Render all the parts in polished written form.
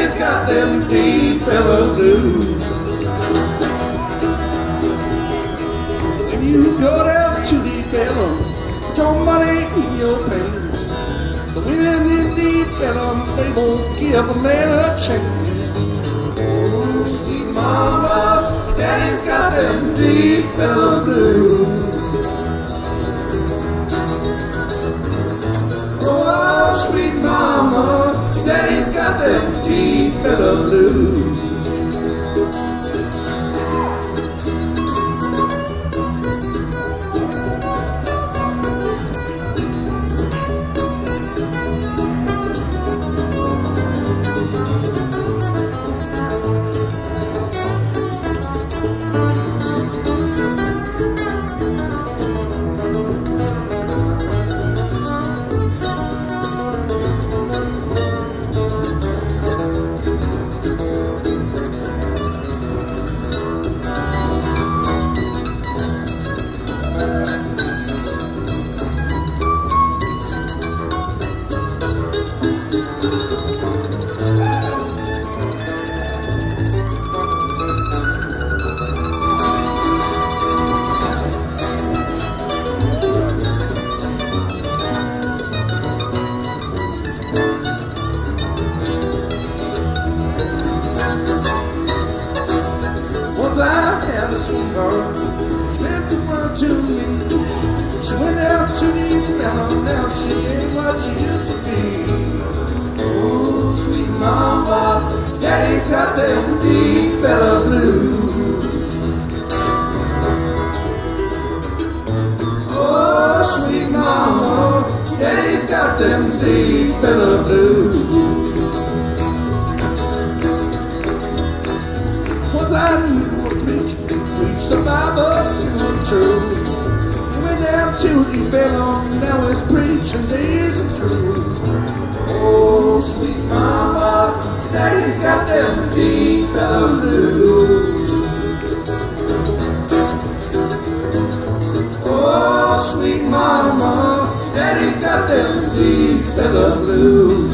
Daddy's got them deep fella blues. When you go down to Deep Ellum, put your money in your pants. The women in Deep Ellum, they won't give a man a chance. Oh, sweet mama, Daddy's got them Deep Ellum blues. Oh, sweet mama, Daddy's got them Deep Ellum blues. I had a sweetheart, she meant the world to me. She went out to Deep Ellum, now she ain't what she used to be. Oh, sweet mama, Daddy's got them Deep Ellum blues. Oh, sweet mama, Daddy's got them Deep Ellum blues. Once I knew preach the Bible through and true. He went down to Deep Ellum, now his preaching days are through. Oh, sweet mama, Daddy's got them Deep Ellum blues. Oh, sweet mama, Daddy's got them Deep Ellum blues.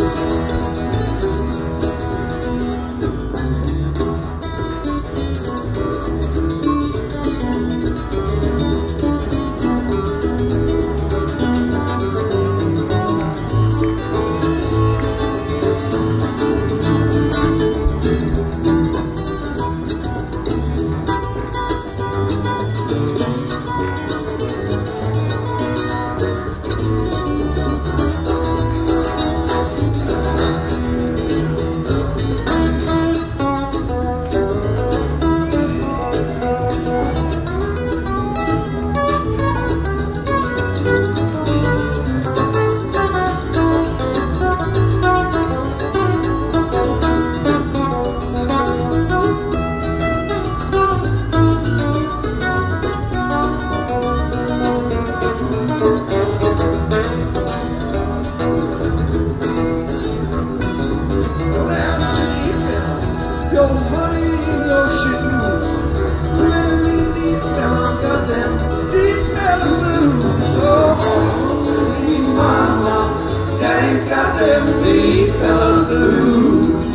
Your money in your shoes, really Deep Ellum, got them Deep Ellum blues. Oh, sweet mama, Daddy's got them Deep Ellum blues.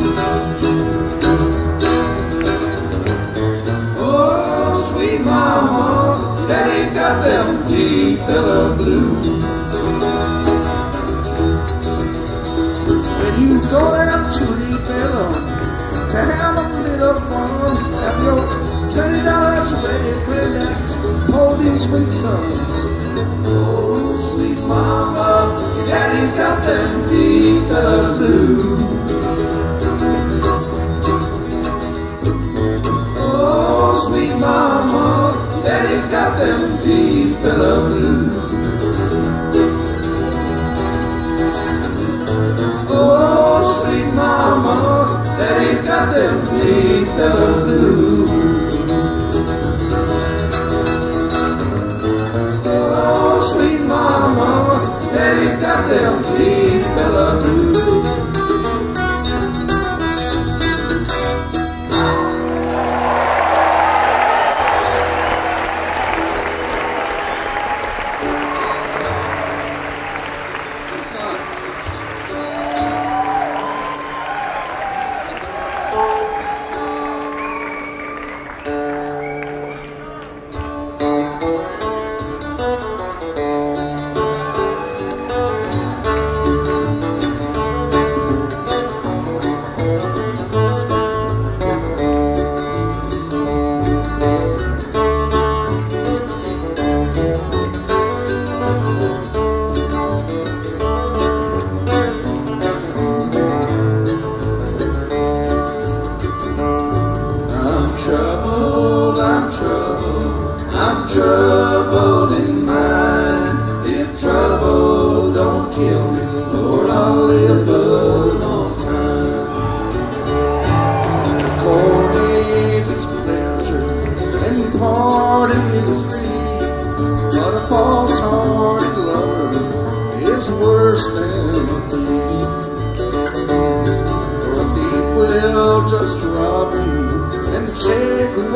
Oh, sweet mama, Daddy's got them Deep Ellum blues. When you go down to Deep Ellum to have a little fun, have your $20 ready when that policeman comes. Oh, sweet mama, Daddy's got them Deep Ellum blues. Oh, sweet mama, Daddy's got them Deep Ellum blues. Oh, sweet mama, Daddy's got them Deep Ellum blues. Oh, sweet mama, Daddy's got them Deep Ellum blues.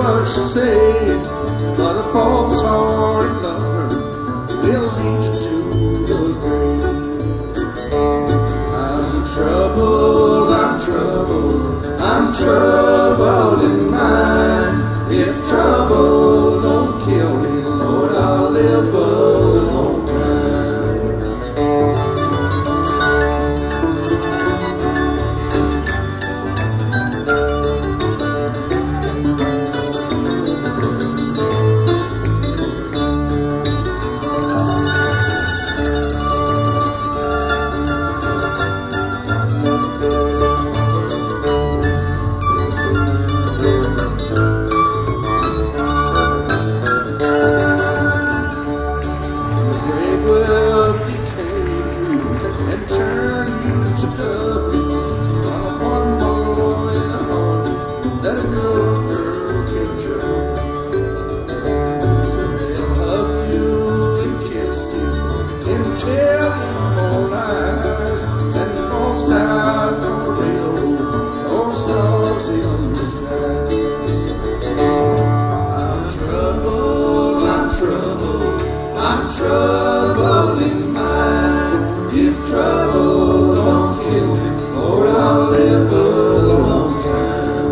what she said, but a false-hearted lover will lead you to the grave. I'm troubled, I'm troubled in mind. If trouble don't kill me, Lord, I'll live a long time. I'm troubled in mind. If trouble don't kill me, Lord, I'll live a long time.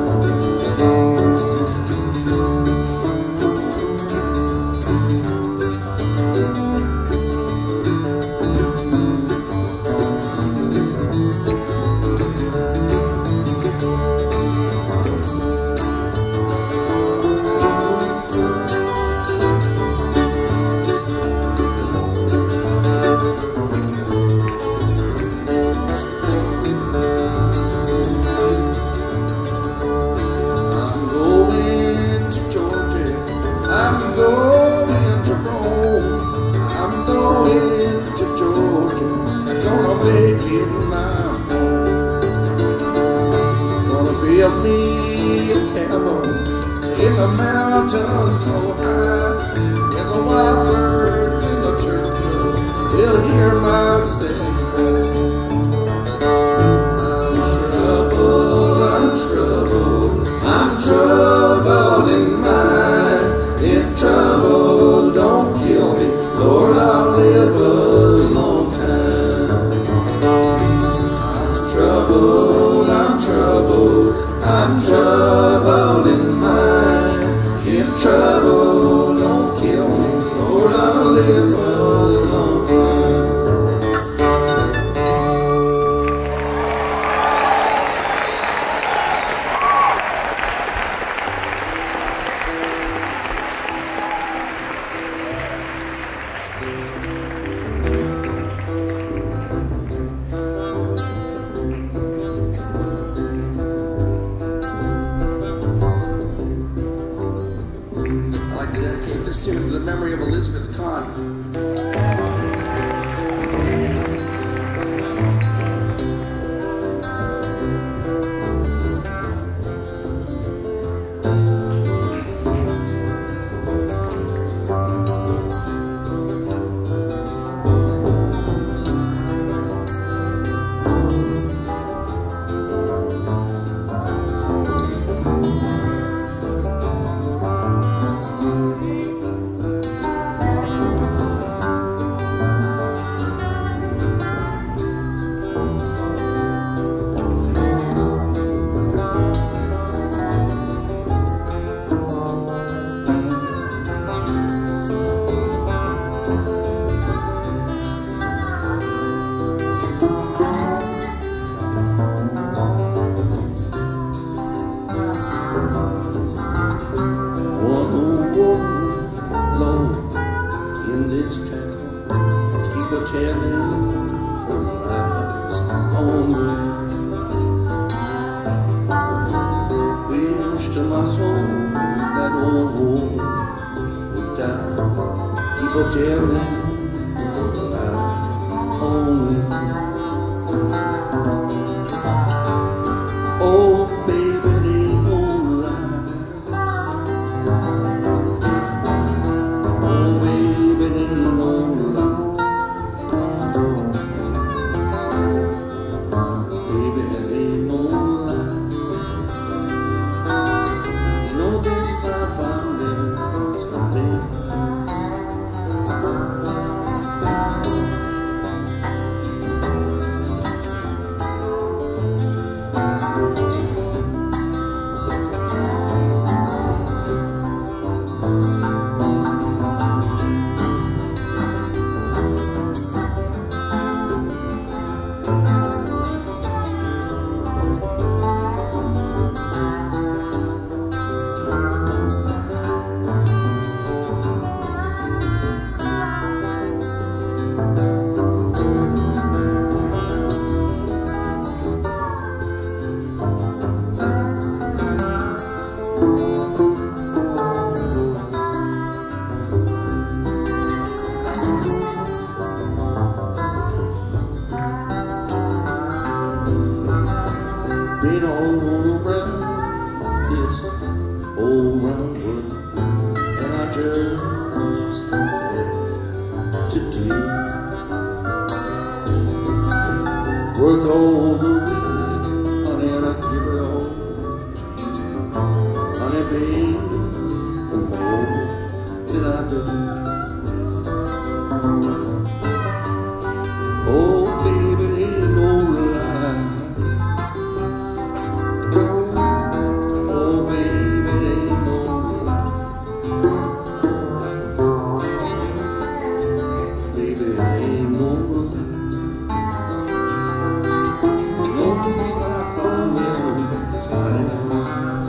I'm going to Rome, I'm going to Georgia, I'm gonna make it my home. Gonna build me a cabin in the mountains so high, and the wild birds in the church will hear my singing. I'm troubled in mind. If trouble don't kill me, Lord, I'll live a long time. I'm troubled in mind. If trouble don't kill me, Lord, I'll live a long time. I'd like to dedicate this tune to the memory of Elizabeth Kahn. People tell me about home. Oh, baby, it ain't no lie. Oh, baby, it ain't no lie. Baby, it ain't no lie. You know this life been all around this old round world, and I just had to do work all the week, honey, and I give it all to you, honey, baby, and more than I do. Oh, baby, it ain't no lie. Oh, baby, it ain't no lie. Baby, it ain't no lie. No, it's not for me, honey.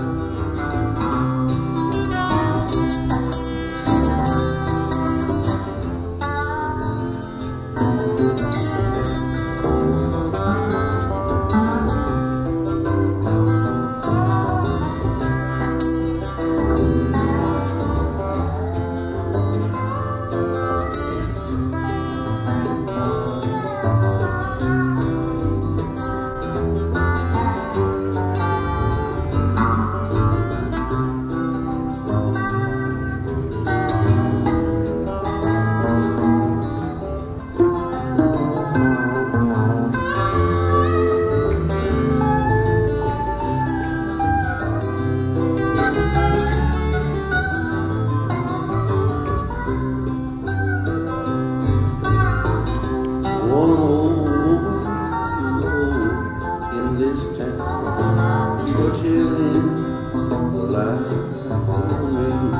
In this town, you're chilling alive on me.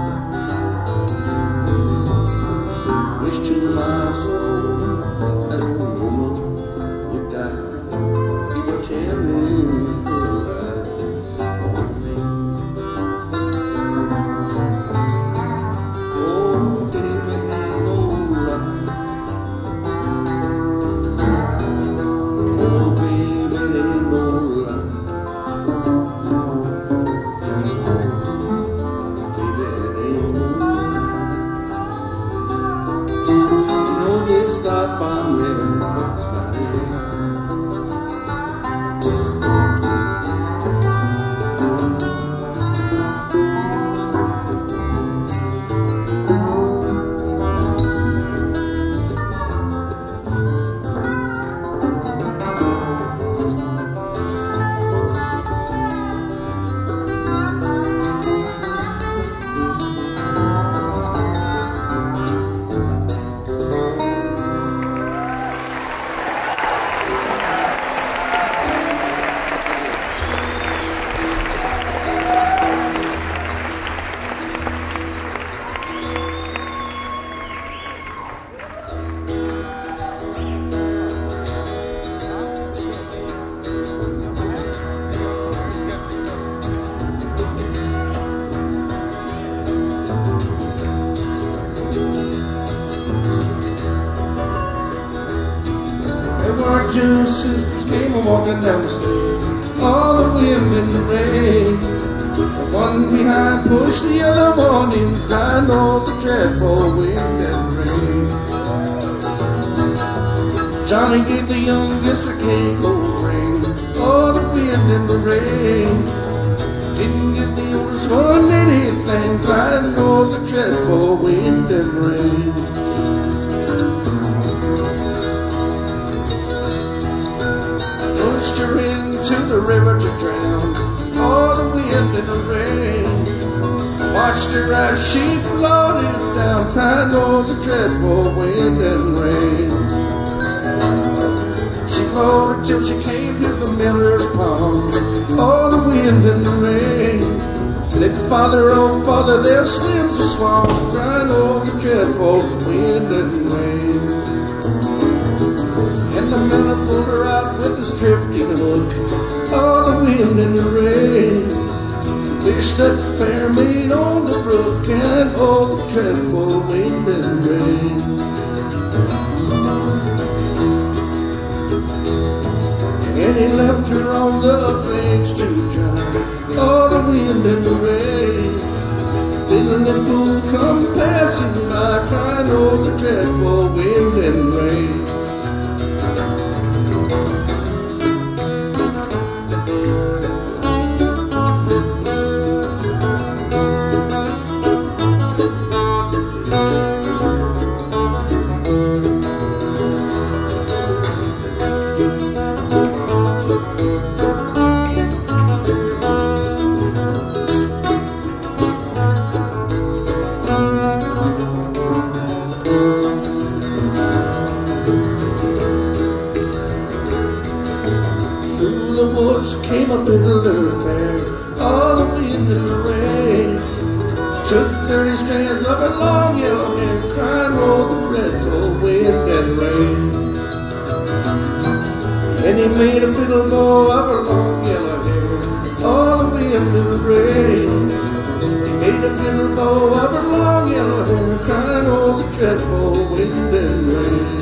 Wish to my soul that old woman would die. You're chilling alive on me. Oh, baby, ain't no lie. It's not fun living looks like two sisters came walking down the street, all the wind and the rain. One behind pushed the other one in, crying over the dreadful wind and rain. Johnny gave the youngest a K-gold ring, oh, the wind and the rain. Didn't give the oldest one anything, crying over the dreadful wind and rain. Pushed her into the river to drown, all the wind and the rain. Watched her as she floated down, crying over the dreadful wind and rain. She floated till she came to the miller's pond, all the wind and the rain. Let father, oh father, their slims are swallowed, crying over the dreadful wind and rain. And the miller pulled her out with his drifting hook, oh, the wind and the rain. Fish that fair maid on the brook, and oh, the dreadful wind and rain. And he left her on the banks to dry, oh, the wind and the rain. Then the fool come passing by, crying, oh, the dreadful wind and rain. through the woods came a fiddler fair, all the wind and the rain. Took 30 strands of her long yellow hair, crying o'er the dreadful wind and rain. And he made a fiddle bow of her long yellow hair, all the wind and the rain. He made a fiddle bow of her long yellow hair, crying o'er the dreadful wind and rain.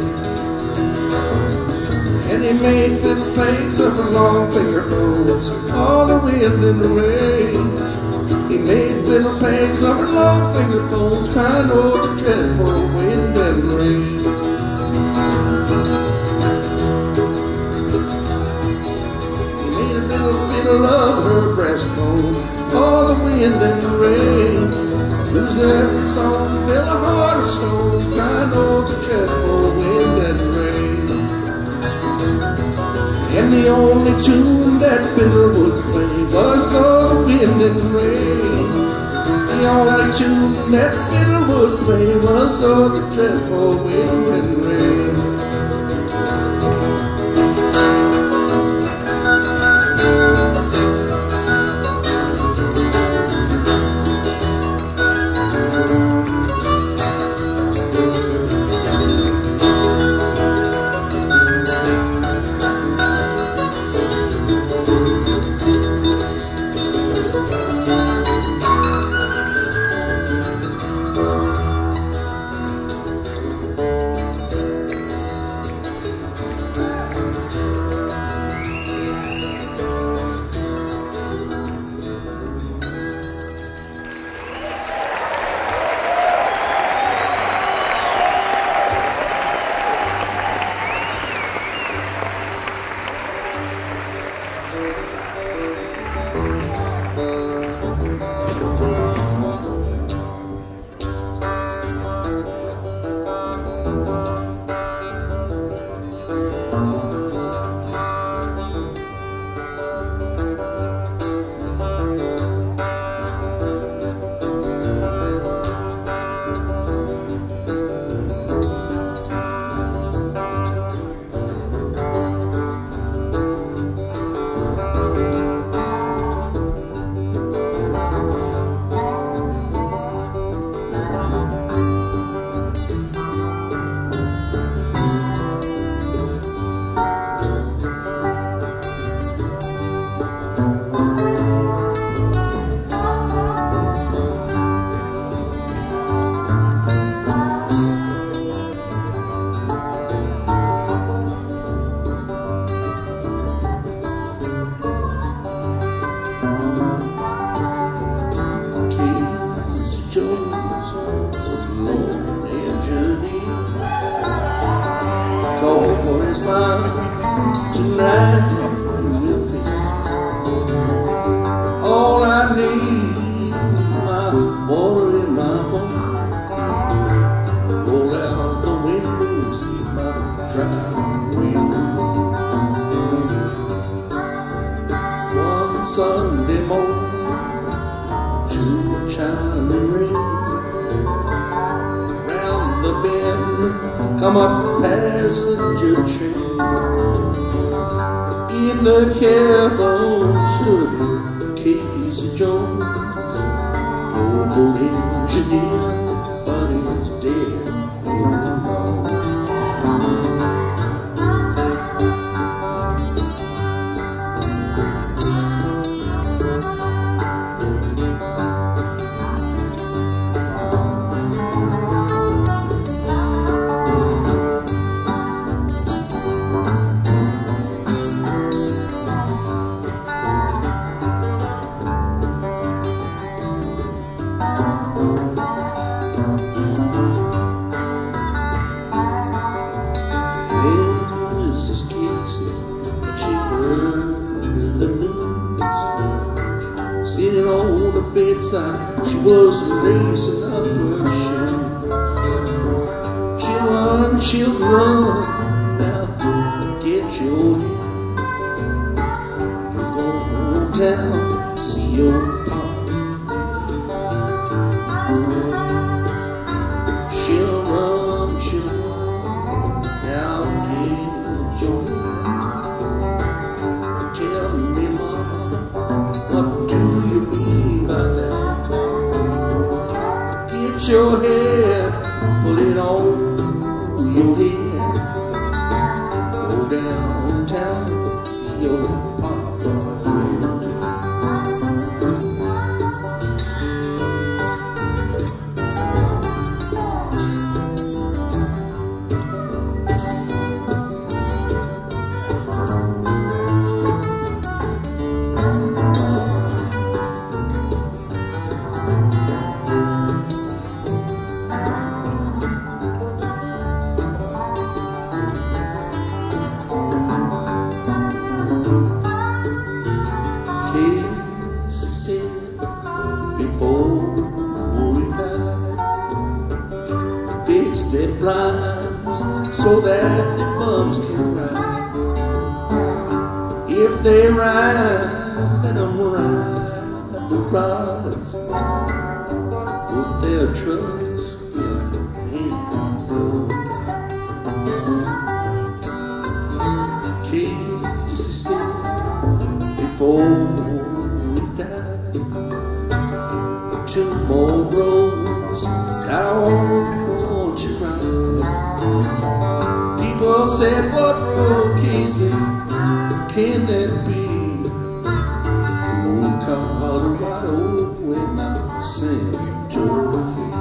And he made fiddle pegs of her long finger bows, all the wind and the rain. He made fiddle pegs of her long finger bows, crying o'er the dreadful wind and rain. He made a little fiddle of her breastbone, all the wind and the rain. Whose every song fell a heart of stone, crying o'er the dreadful wind and rain. And the only tune that fiddle would play was all the wind and rain. The only tune that fiddle would play was all the dreadful wind and rain. Tonight we'll feel all I need, my water in my boat. Roll out the windows, keep my dry wind. One Sunday morning, June chiming rain. Round the bend, come a passenger train. In the cabin stood Casey Jones, old engineer, but he's dead and gone. Sitting on the bedside, she was lacing up her shoe. Children, now get your head. You're going down to see your papa. Children, now get your head. Tell your head, put it on your head. Go downtown, your papa. Their blinds so that the bums can ride. If they ride, let them ride the rods. Put their trust in the hand of God. Jesus said before we die, 2 more roads down. People said, what road, Casey, can that be? Moon Colorado when I sing to the feet.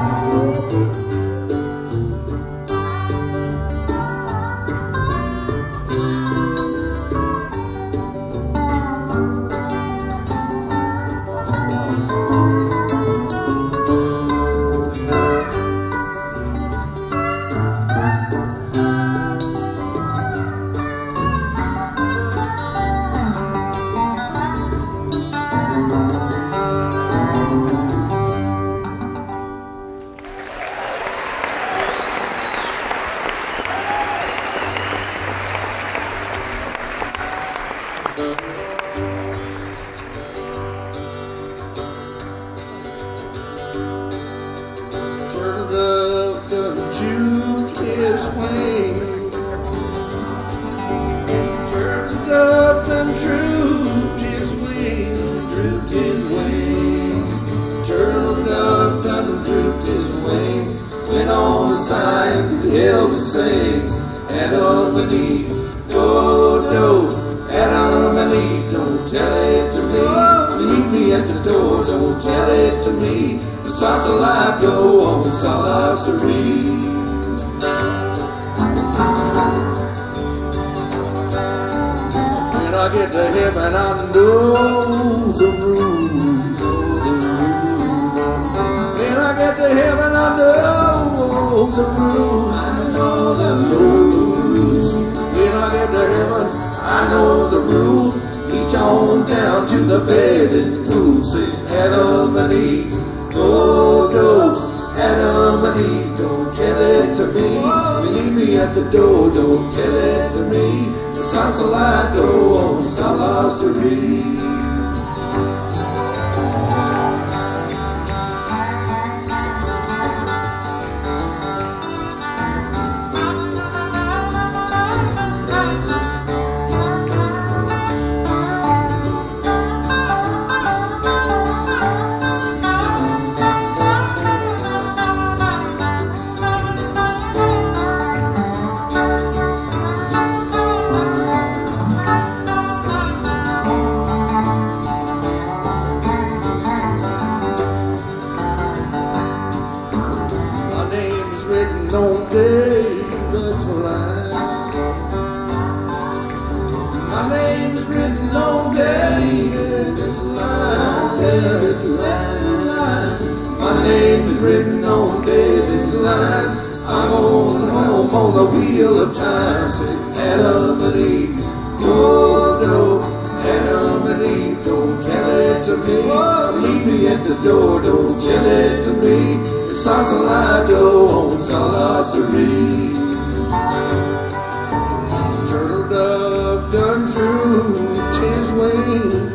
Turtle dove done drooped his wing. Turtle dove done drooped his wing, drooped his wing. Turtle dove done drooped his wings, went on to Zion to the hill to sing. Adam and Eve, do, Adam and Eve, don't tell it to me. Meet me at the door, don't tell it to me. The Sausalito on the Salasserie. When I get to heaven, I know the rules. When I get to heaven, I know the rules. I know the rules. When I get to heaven, I know the rules. Reach on down to the bathing pool. Say, Adam and Eve, Adam and Eve, don't tell it to me. Meet me at the door, don't tell it to me. The Sausalito on the Salasserie. On David's line, my name is written on David's line. My name is written on David's line. I'm going home on the wheel of time. Say, Adam and Eve, no, Adam and Eve, don't tell it to me. Meet me at the door, don't tell it to me. The Sausalito on the Salasserie. Turtle dove done drooped his wing.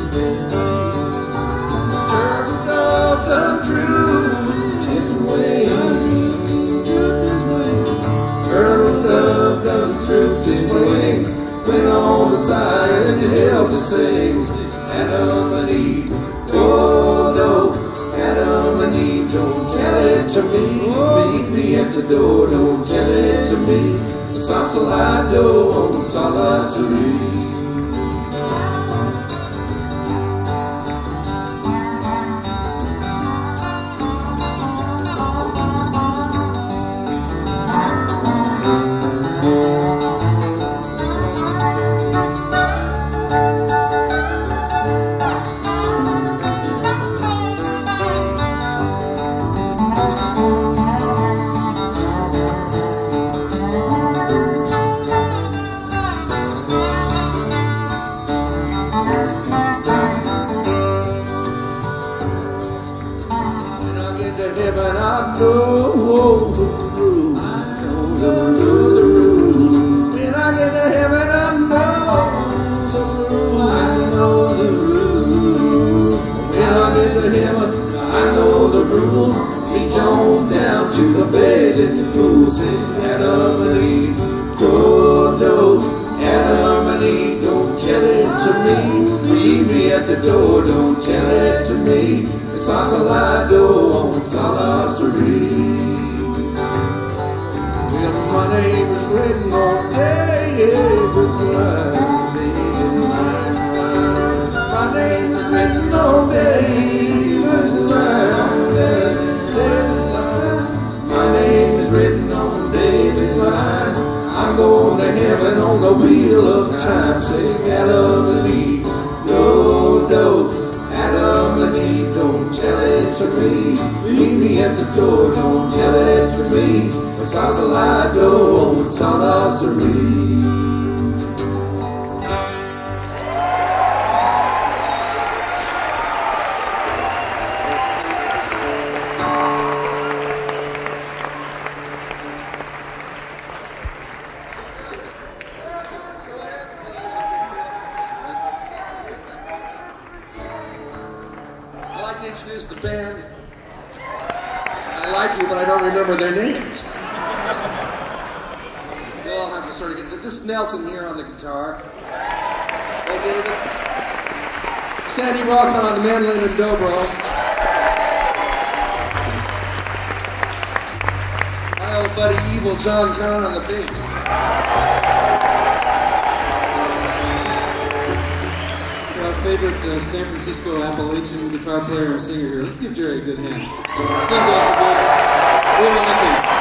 Turtle dove done drooped his wing. Turtle dove done drooped his wings. Went on the side and held to sing. Adam and Eve, oh no, Adam and Eve, don't tell it. to me. Meet me at the door, don't tell it to me. Sausalito on Salasuri. Heaven, I know the rules. I know the rules. When I get to heaven, I know the rules. I know the rules. When I get to heaven, I know the rules. Reach on down to the bed in the pool. Sing Adam and Eve, oh no, Adam and Eve, don't tell it to me. Leave me at the door, don't tell it to me. Sausalito on Salasuri. Well, my name is written on David's line. My name is written on David's line. My name is written on David's line. I'm going to heaven on the wheel of time. Sing Adam and Eve, no, no. Adam and Eve, don't tell it to me. Meet me at the door, don't tell it to me. Sausalito on Salasuri. I'd like to introduce the band. I like you, but I don't remember their names. You'll all have to sort of get this. Nelson here on the guitar. Hey, David. Sandy Rockman on the mandolin and dobro. My old buddy Evil John Kahn on the bass. Our favorite San Francisco Appalachian guitar player and singer here. Let's give Jerry a good hand. Sings awful good. We like him.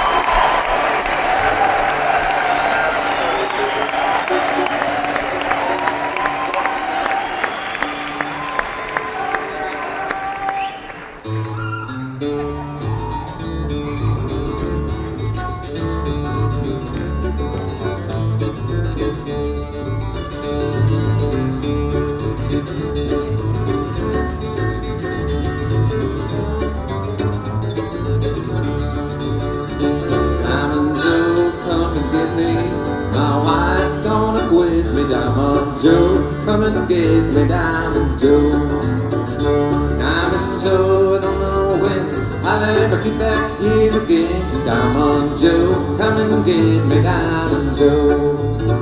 Diamond Joe, come and get me, Diamond Joe. Diamond Joe, I don't know when I'll ever get back here again. Diamond Joe, come and get me, Diamond Joe.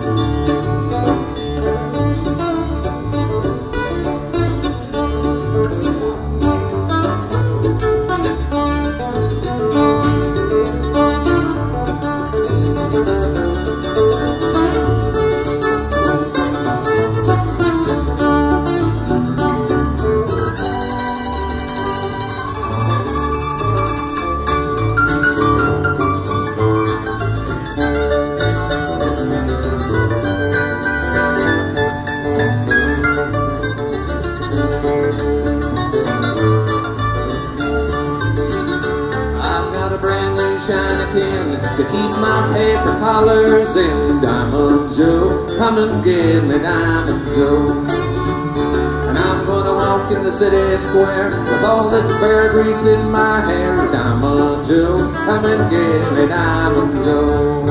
To keep my paper collars in. Diamond Joe, come and get me, Diamond Joe. And I'm gonna walk in the city square with all this bear grease in my hair. Diamond Joe, come and get me, Diamond Joe.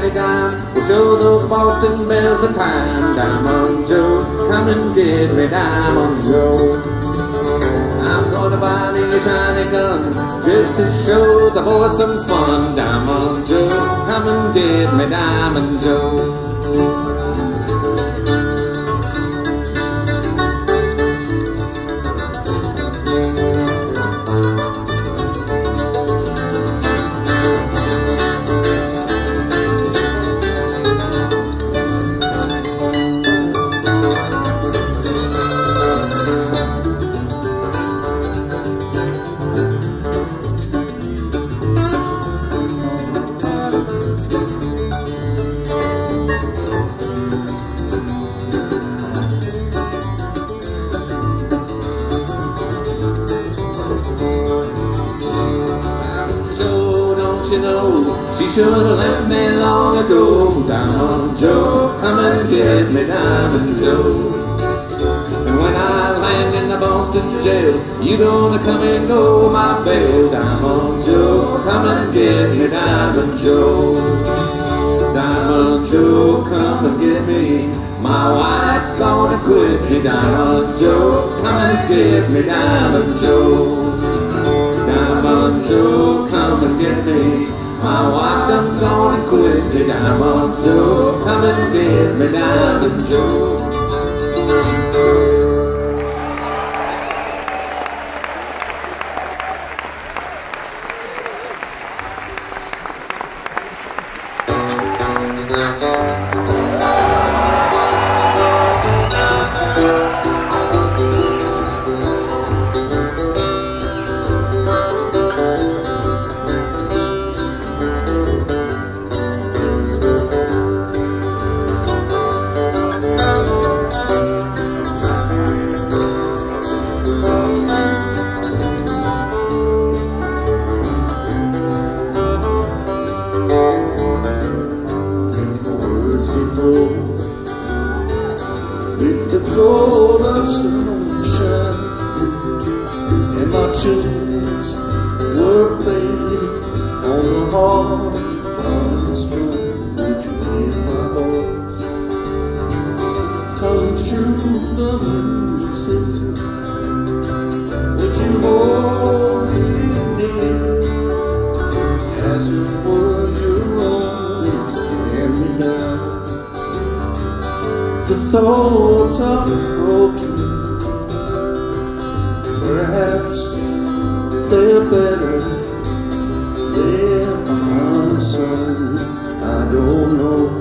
shiny dime will show those Boston bells the time. Diamond Joe, come and get me, Diamond Joe. I'm gonna buy me a shiny gun just to show the boys some fun. Diamond Joe, come and get me, Diamond Joe. You know, she should have left me long ago. Diamond Joe, come and get me, Diamond Joe. And when I land in the Boston jail, you gonna come and go my bail. Diamond Joe, come and get me, Diamond Joe. Diamond Joe, come and get me. My wife gonna quit me. Diamond Joe, come and get me, Diamond Joe. Diamond Joe, come and get me. My wife done gone and quit me. Diamond Joe, come and get me, Diamond Joe. With the gold of sunshine, and my tunes were played on the harp on the string. Would you hear my voice come through the music? Would you hold me near as it were your own? It's hand me down. The thoughts are broken, perhaps they're better left unsung. I don't know.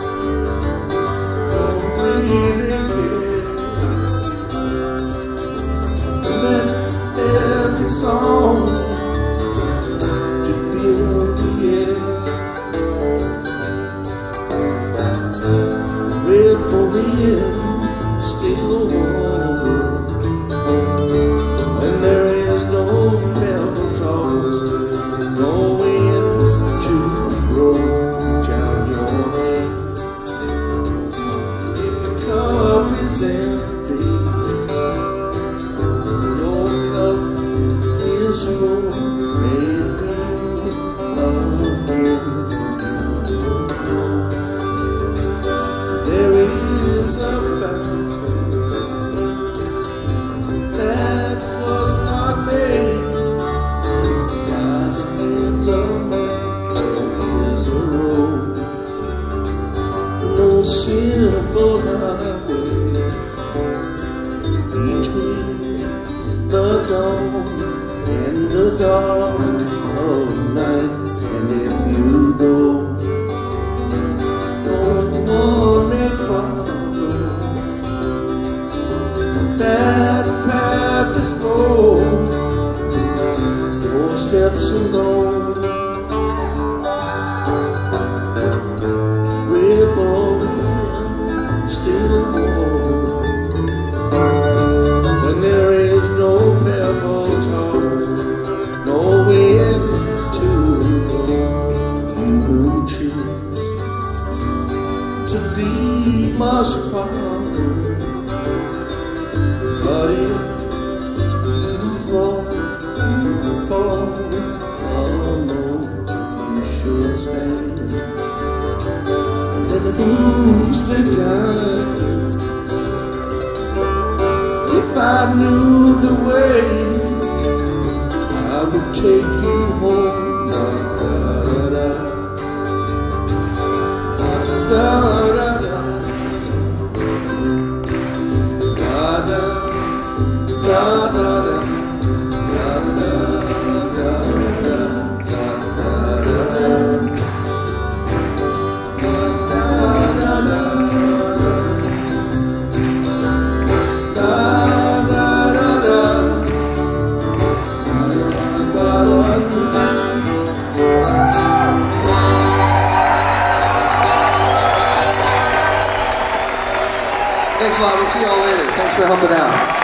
Don't really care. Let every song to fill the air with the wind still warm. When there is no bell tolls, no wind to blow, shout your name. If your cup is empty, your cup is full. Maybe again. There is a fountain that was not made by the hands of man. There is a road, no simple highway between the dawn and the dark of night. And if you go, that path is gold, your steps alone with all the wind still warm. When there is no pebble tossed, no wind fools decline. If I knew the way, I would take you home. Da, da, da, da, da, da, da, da, da, da, da. Thanks a lot. We'll see you all later. Thanks for helping out.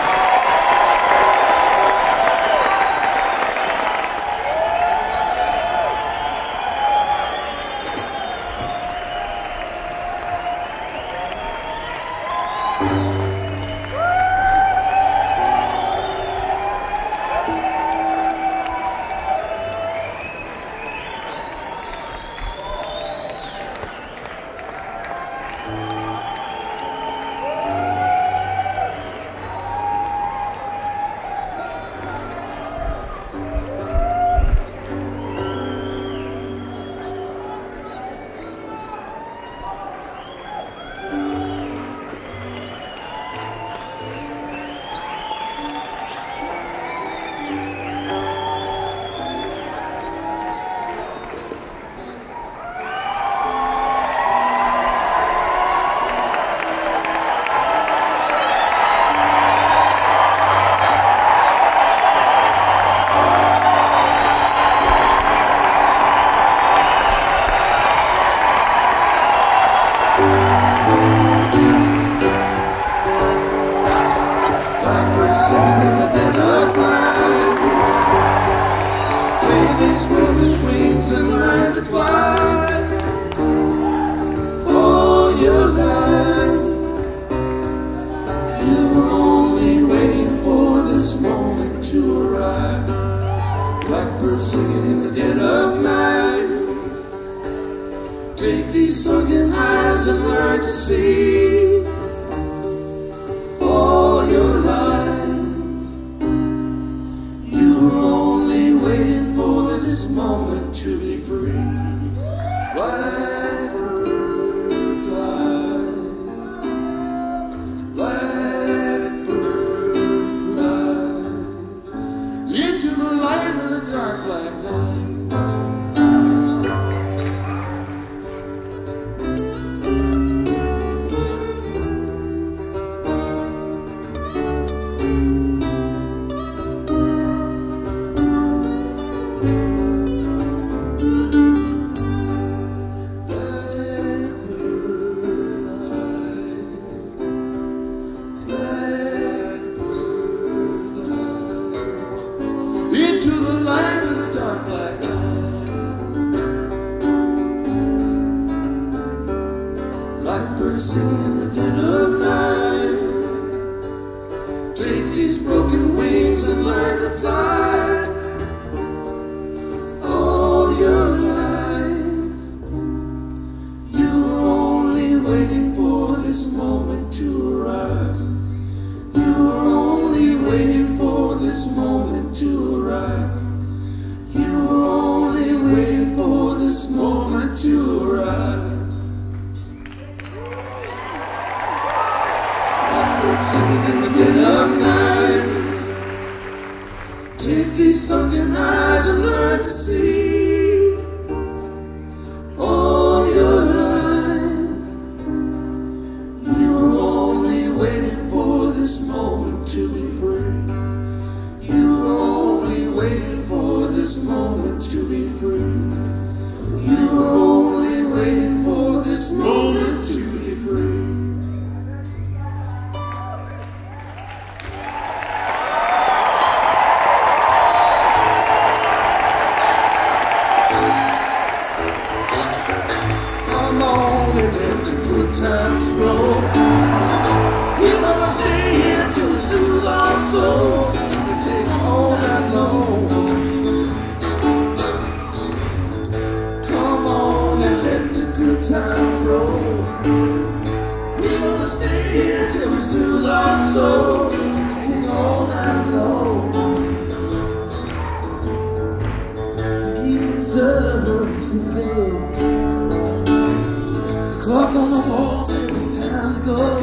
service in bed. The clock on the wall says it's time to go.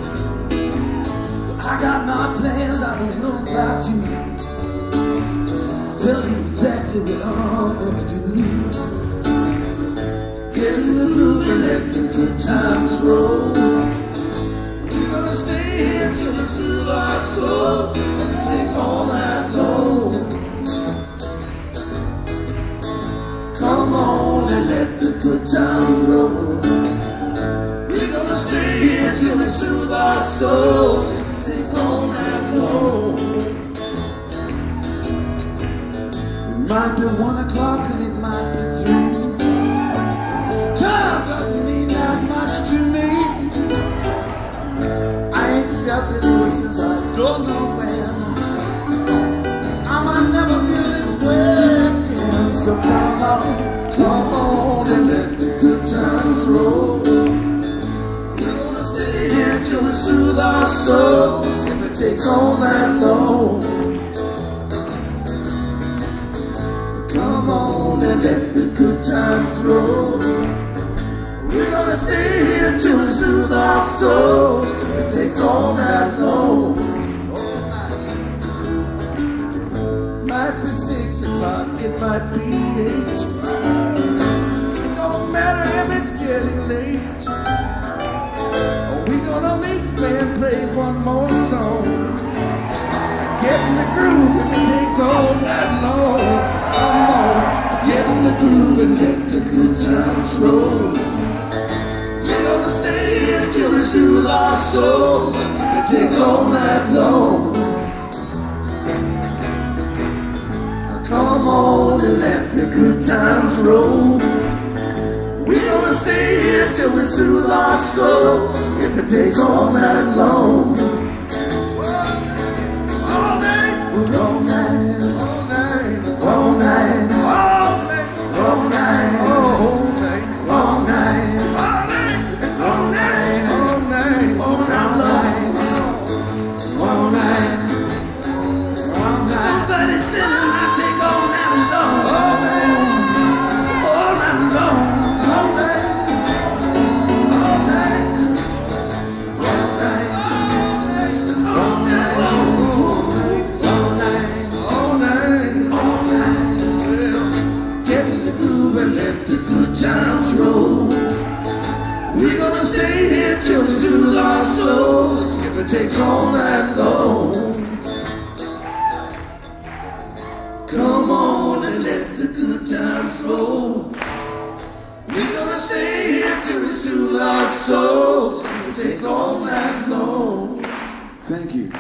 I got my plans, I don't know about you. I'll tell you exactly what I'm gonna do. Get in the groove and let the good times roll. We're gonna stay here till we soothe our soul, and it takes all night long. Come on and let the good times roll. We're gonna stay here till we soothe our soul. It takes all night long. It might be 1 o'clock and it might be 3. Time doesn't mean that much to me. I ain't got this way since I don't know when. I might never feel this way again. So come on and let the good times roll. We're gonna stay here till we soothe our souls, if it takes all night long. Come on and let the good times roll. We're gonna stay here till we soothe our souls, if it takes all night long. Might be 6 o'clock, it might be 8. It don't matter if it's getting late. We're gonna make the band play one more song. Get in the groove if it takes all night long. Come on, get in the groove and let the good times roll. We're gonna stay here till we soothe our souls, if it takes all night long. Come on and let the good times roll. We're gonna stay here till we soothe our souls, if it takes all night long. All night, all night, all night, all night, all night, all night, all night, all night, all night, all night, all night, all night. Somebody said it might take all night long, all night, all night long, all night, all night, all night, it's all night long, all night, all night, all night. Well, get in the groove and let the good times roll. We're gonna stay here till we soothe our souls, if it takes all night long. Come on and let the good times roll. We're gonna stay here till we soothe our souls, it takes all night long. Thank you.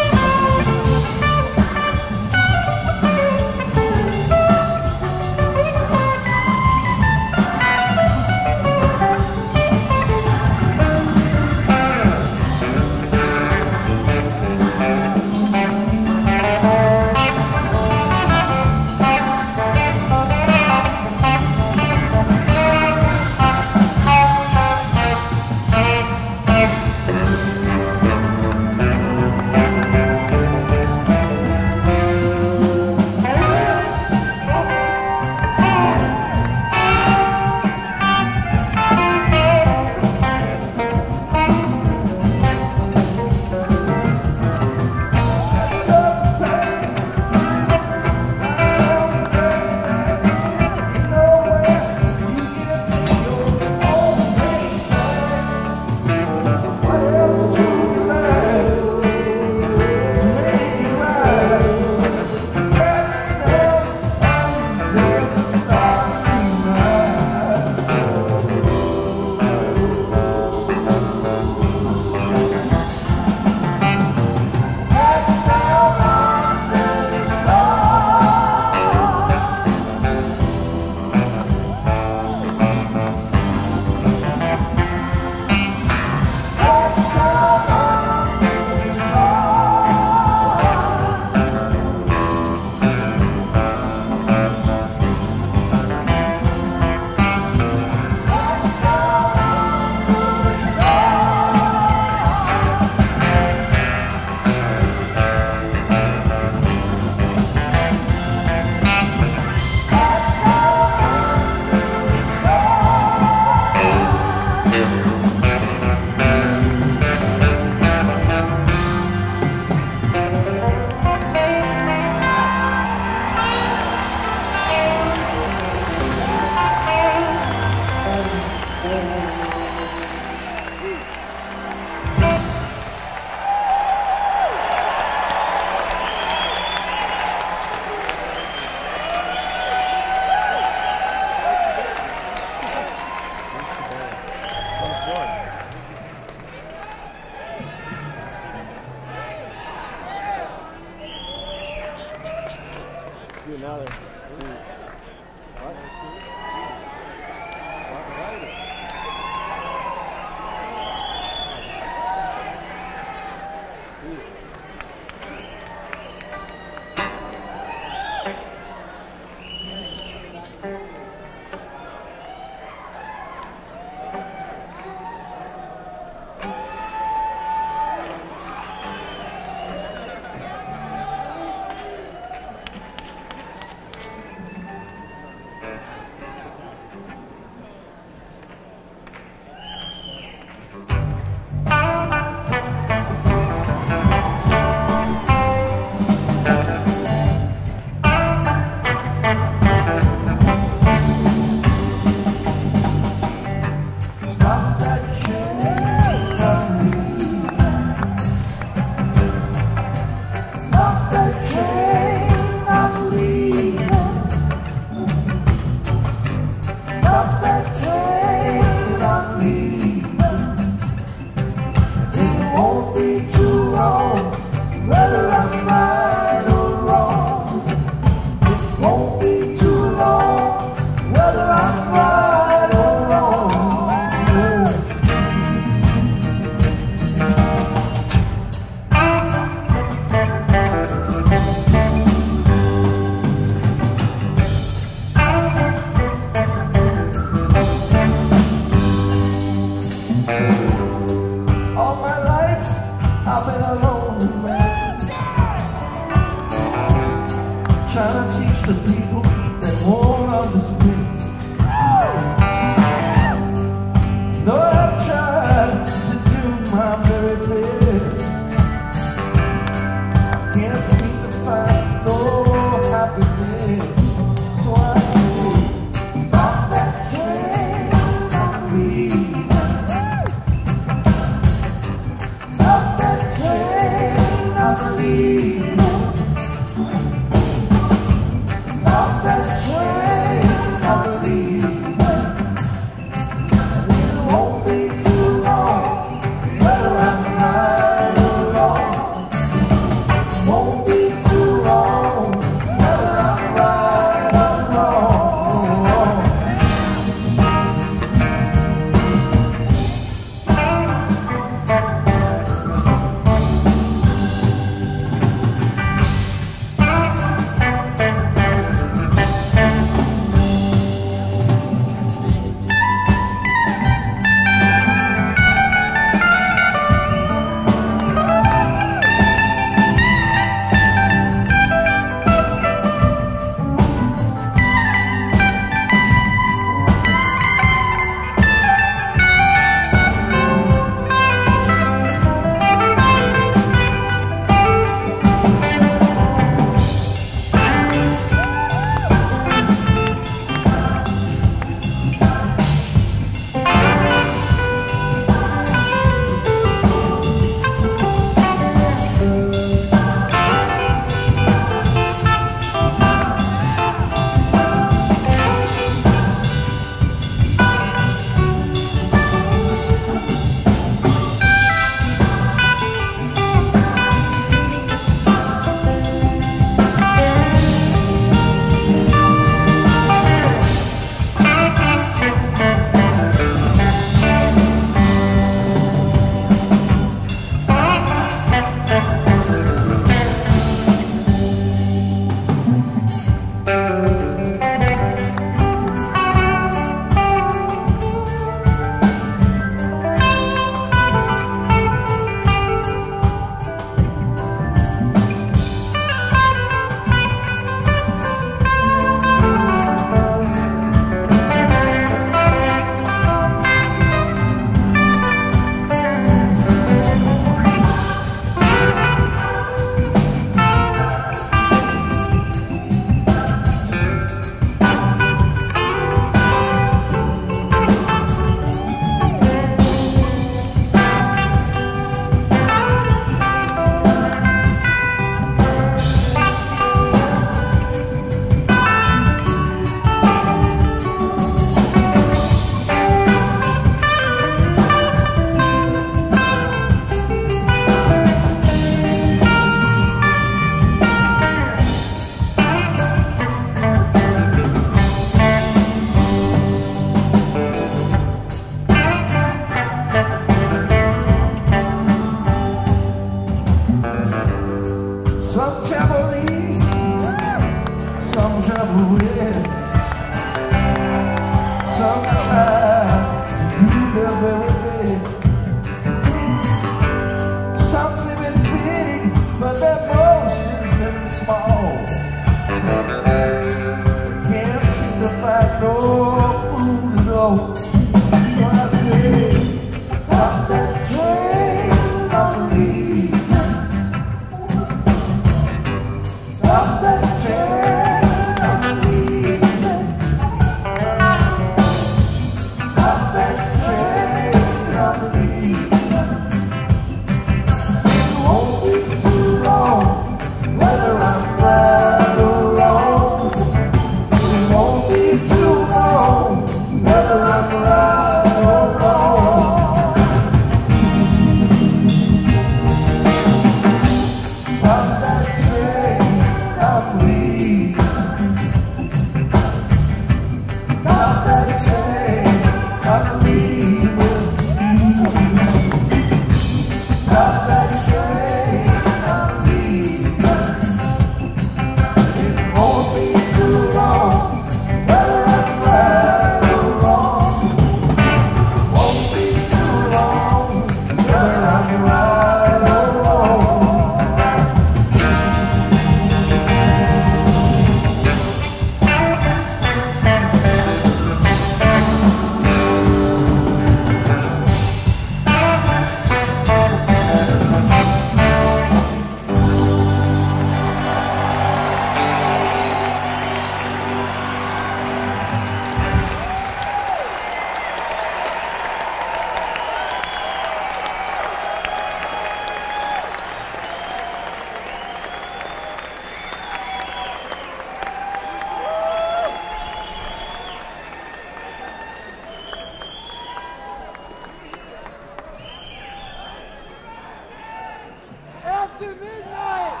After midnight!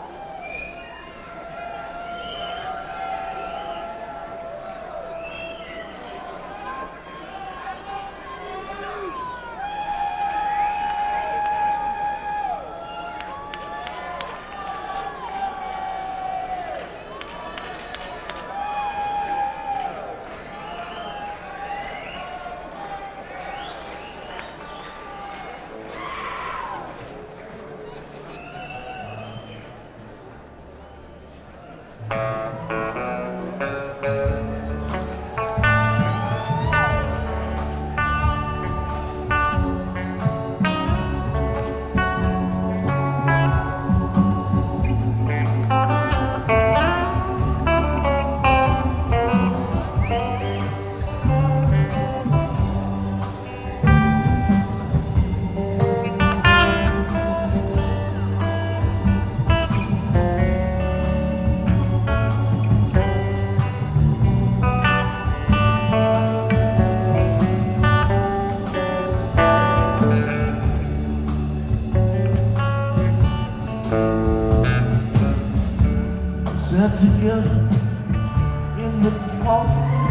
Sat together in the park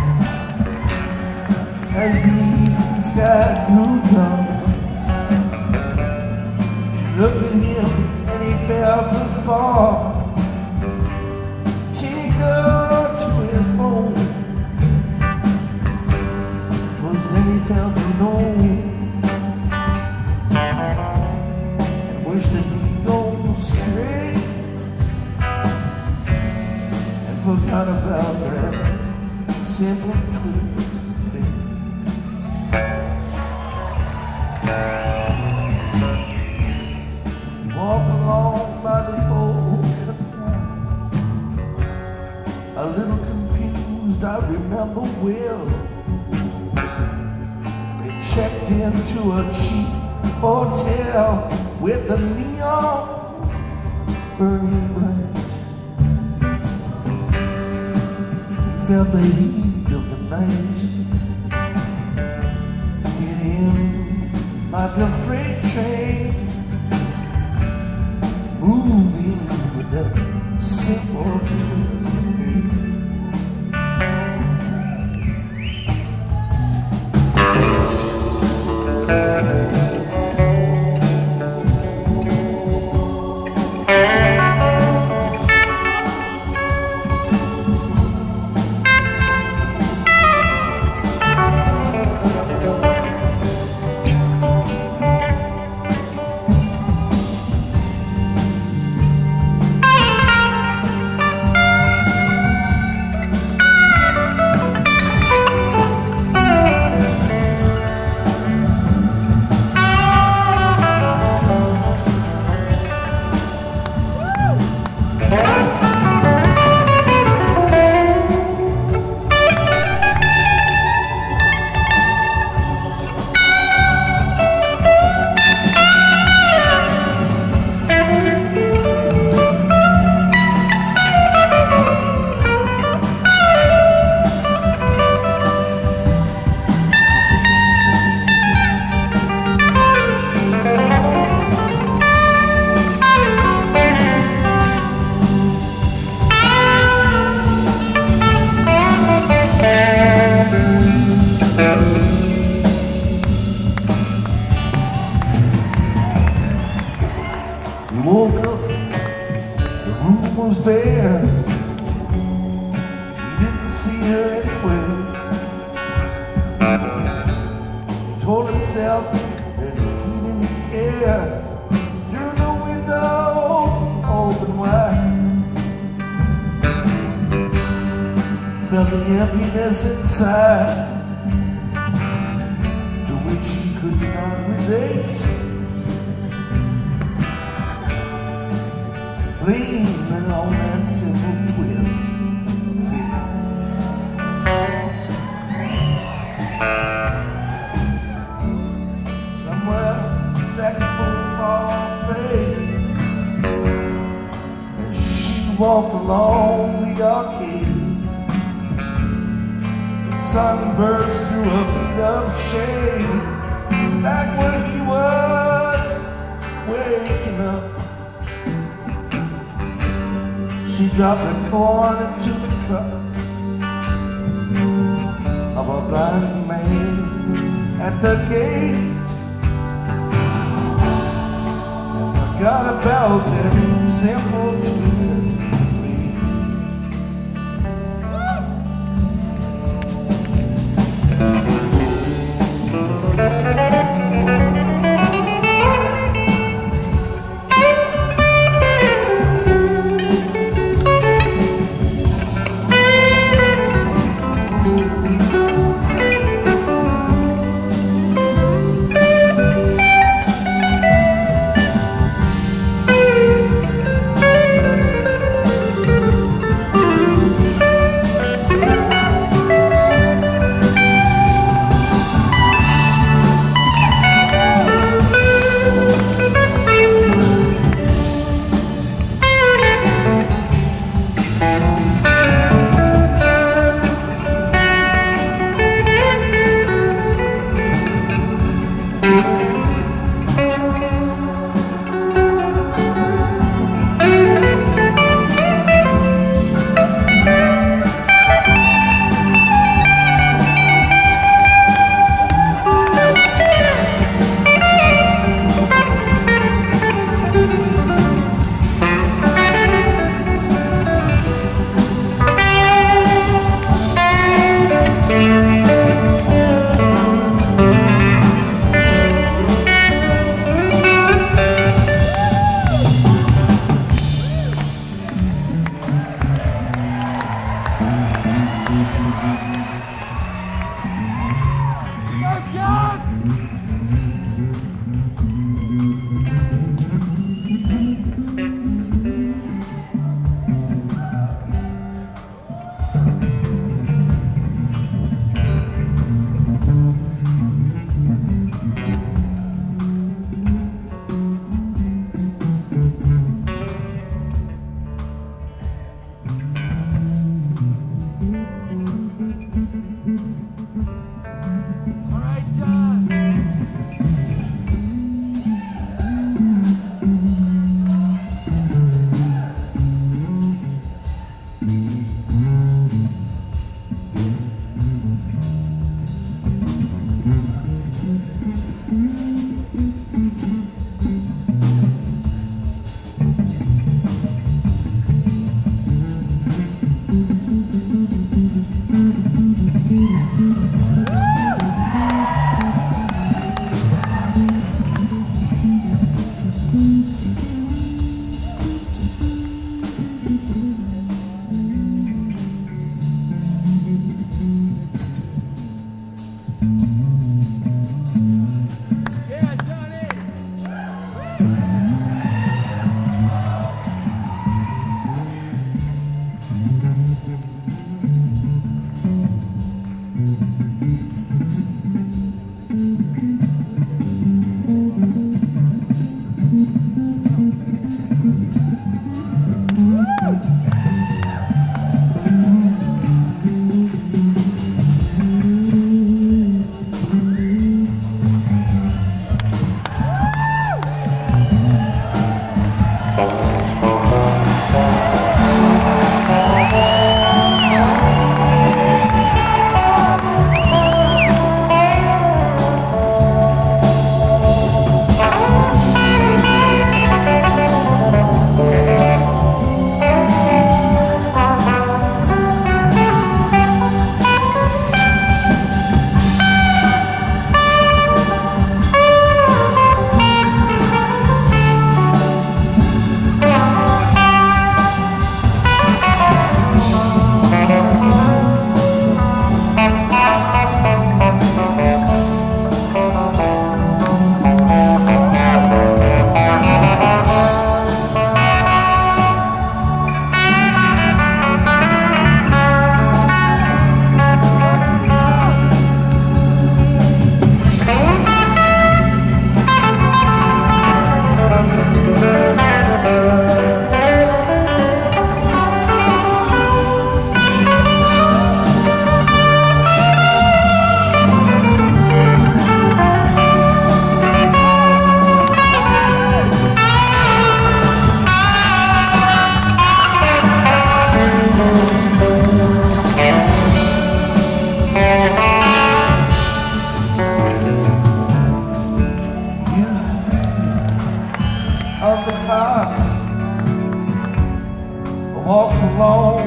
as the evening sky grew dark. She looked at him and he felt the spark tingle to his bones. 'Twas then he felt alone and wished that he'd go straight, forgot about that simple twist of fate. Walk along by the old canal, a little confused, I remember well. They checked into a cheap hotel with the neon burning bright. Felt the heat of the night hit him like a freight train, moving with that simple twist of fate. He woke up, the room was bare. He didn't see her anywhere. He told himself that he didn't care. Through the window, open wide, felt the emptiness inside, to which he could not relate. Leaning on that simple twist of fate. Somewhere, saxophone fall played as she walked along the arcade. The sun burst through a beat of shade, back where he was waking up. dropping corn into the cup of a blind man at the gate. I forgot about that simple twist.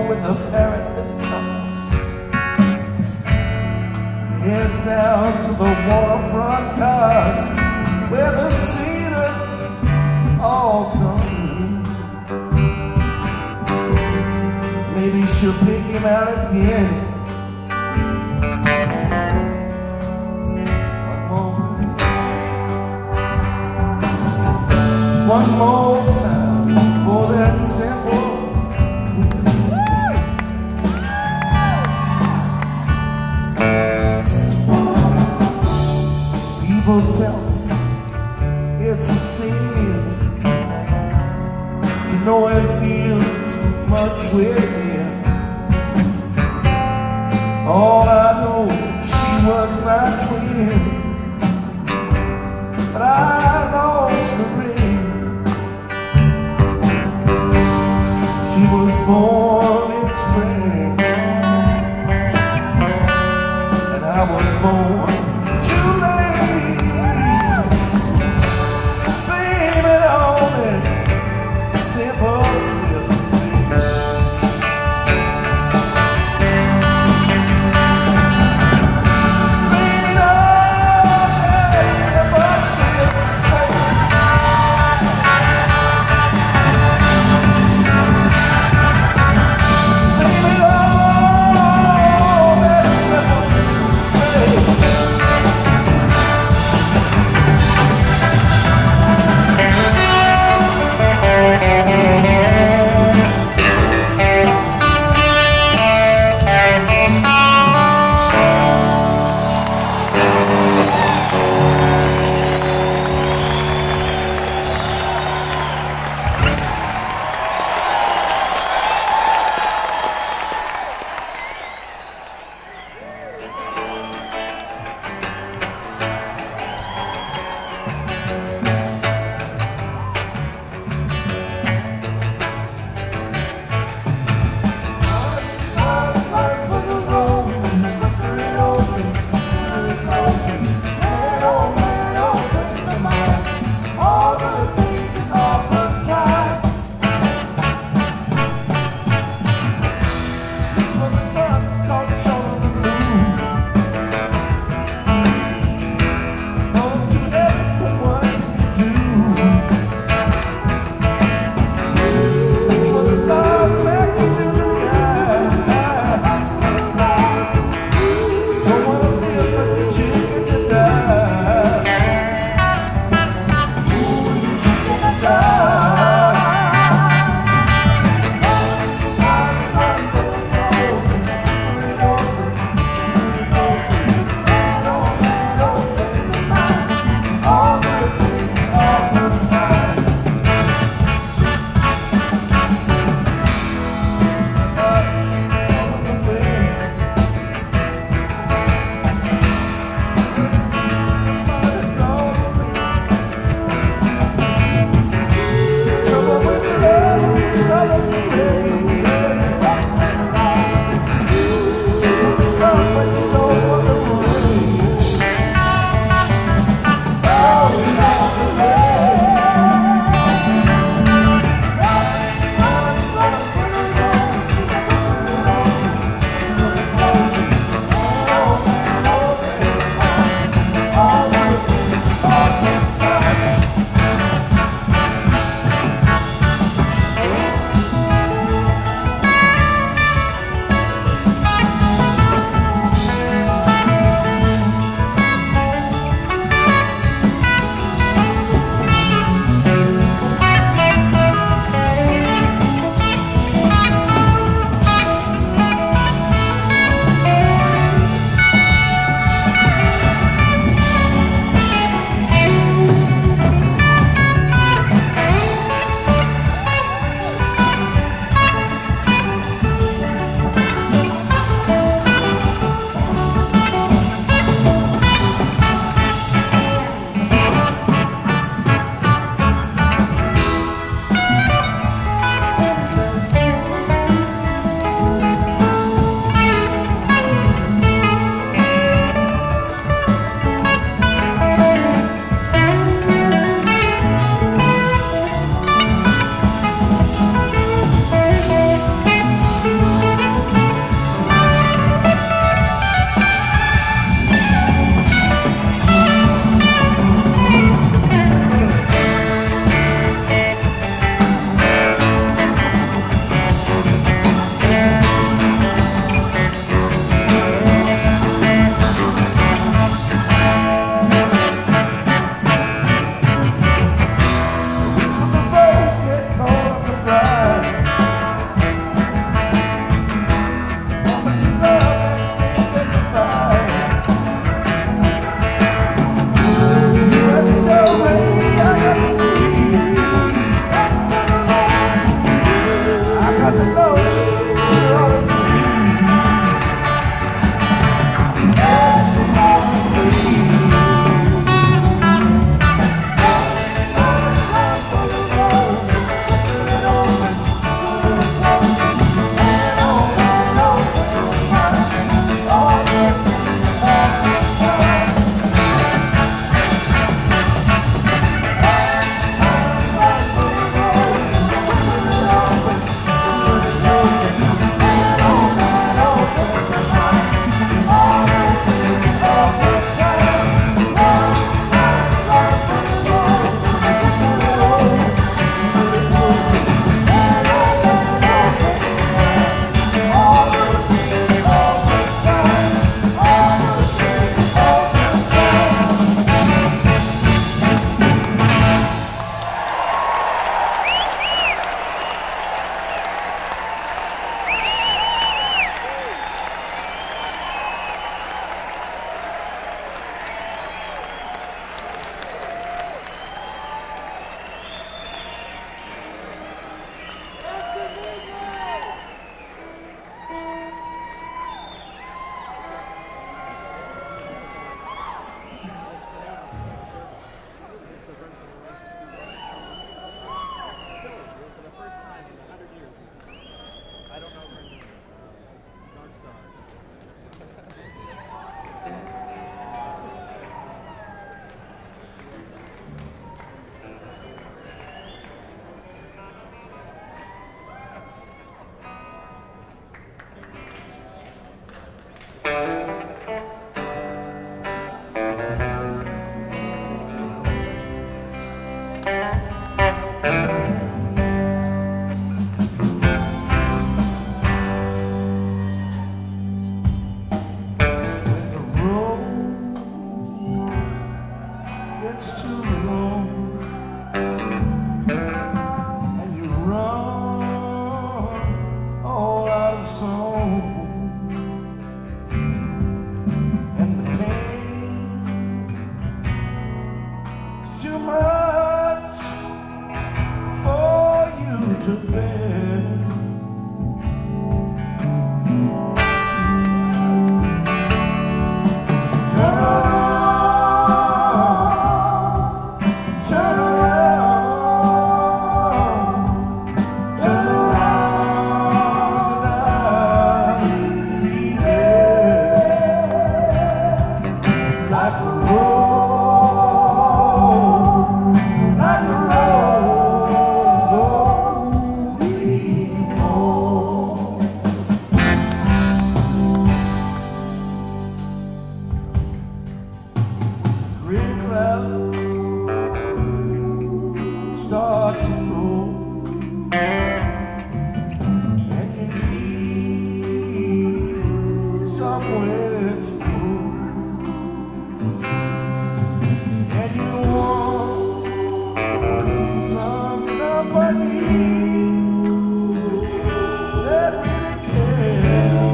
with a parrot that talks. Heads down to the waterfront docks where the sailors all come. Maybe she'll pick him out again. One more time for that simple people tell me it's a sin to know and feel too much with him. All I know, she was my twin, but I lost the ring. She was born in spring, and I was born too late. Blame it on that simple twist. Blame it on gets too long and you run all out of song, and the pain is too much for you to bear. Start to grow, and you need somewhere to go, and you want somebody that really cares.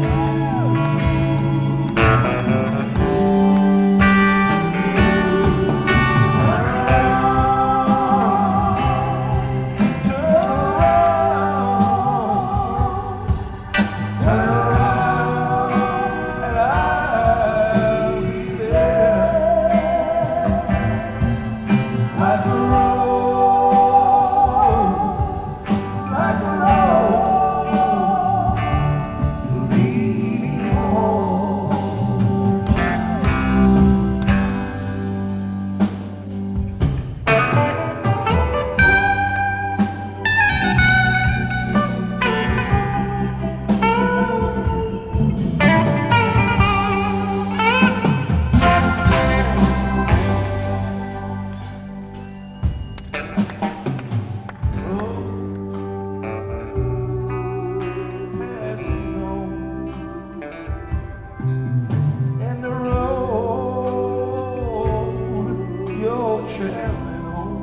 Traveling on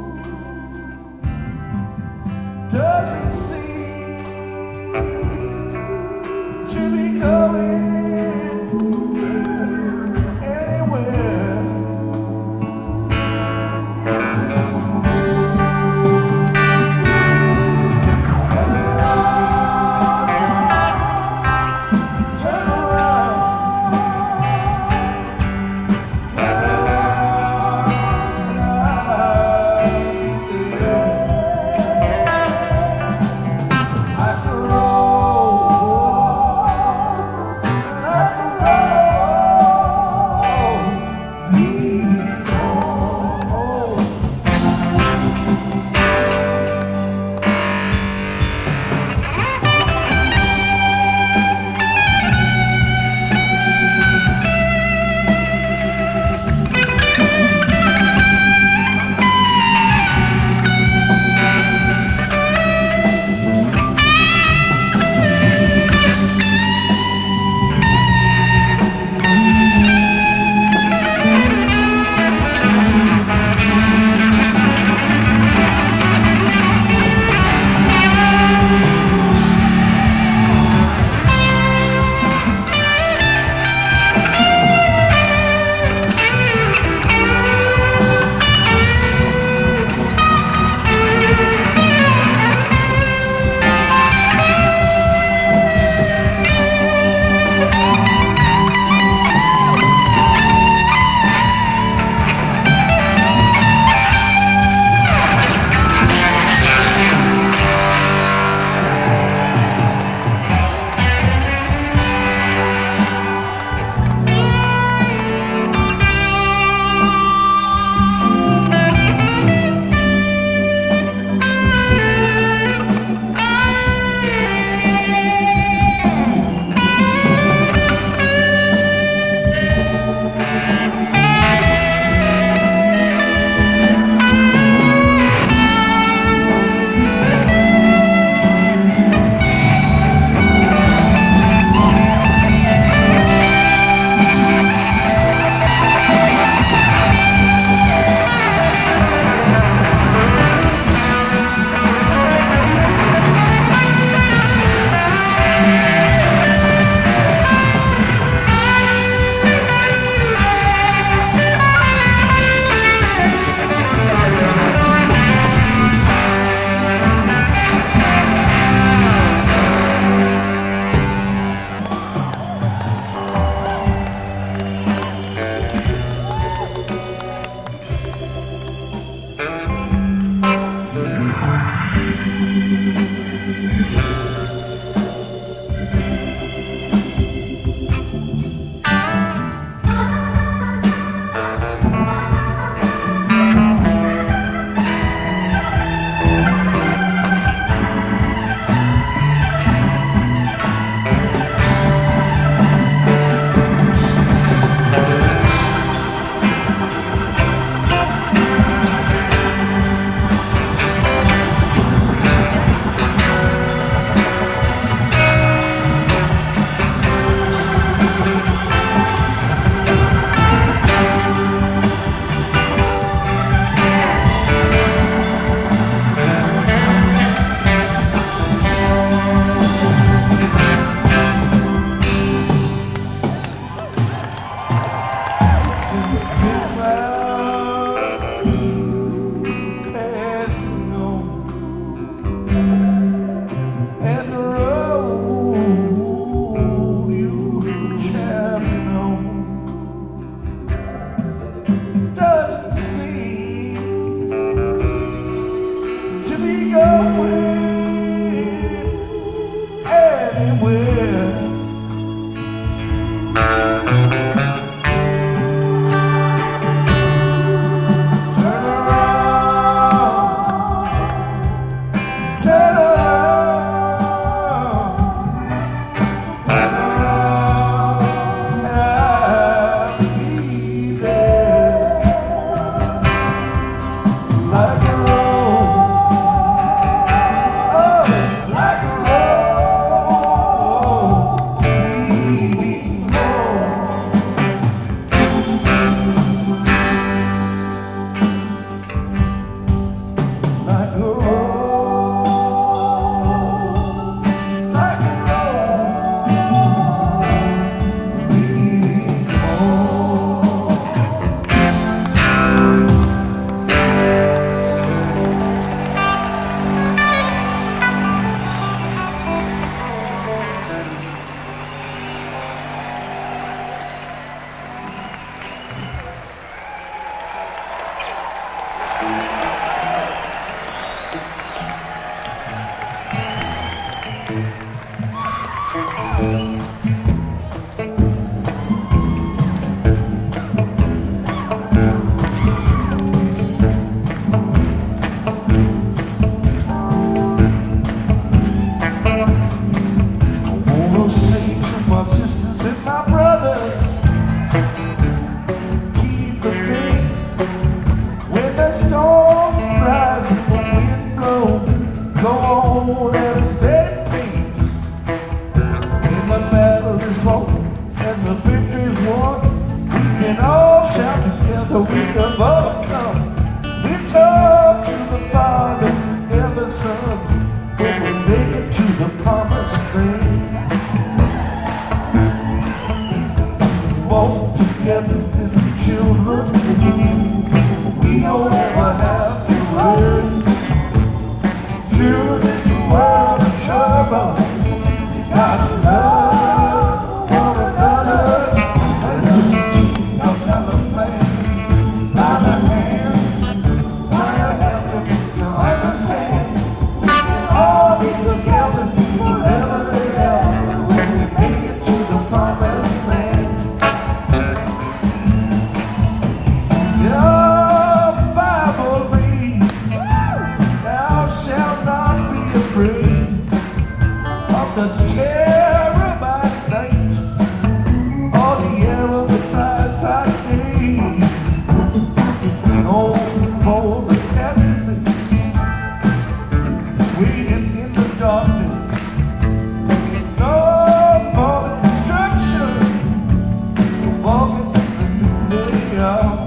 doesn't seem to be going anywhere. Turn around. Turn around. known for the pestilence, waiting in the darkness, known for the destruction, walking in the noonday hour.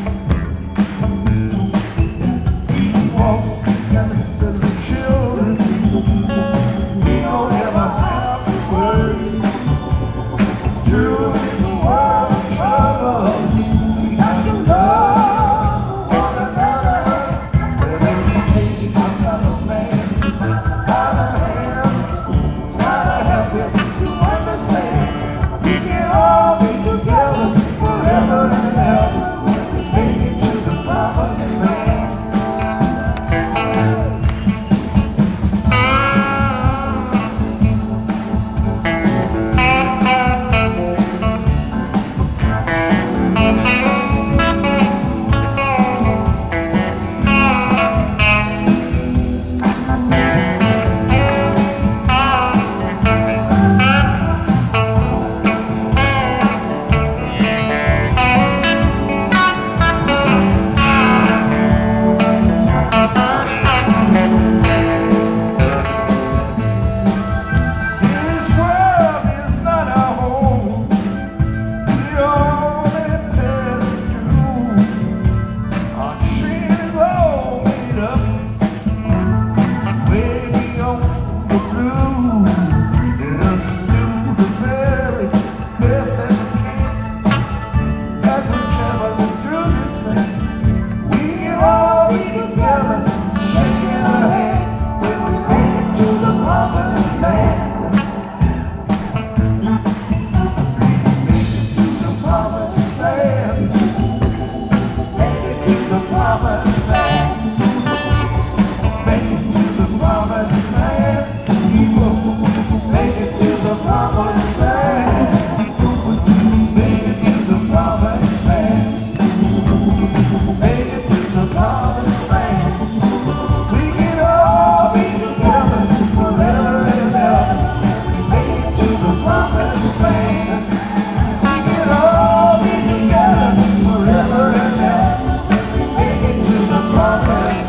We walk together to the children, we don't ever have to worry. True is the world of trouble. We got to love one another. Let us take our fellow man by the hand, try to help him to understand. We can all be together forever and ever. Make it to the promised land. Promise.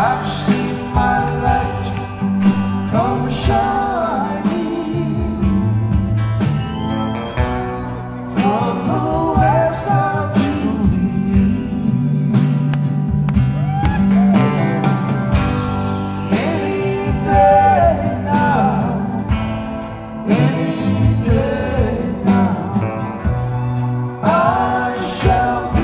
I've seen my light come shining from the west out to the east. Any day now, any day now, I shall be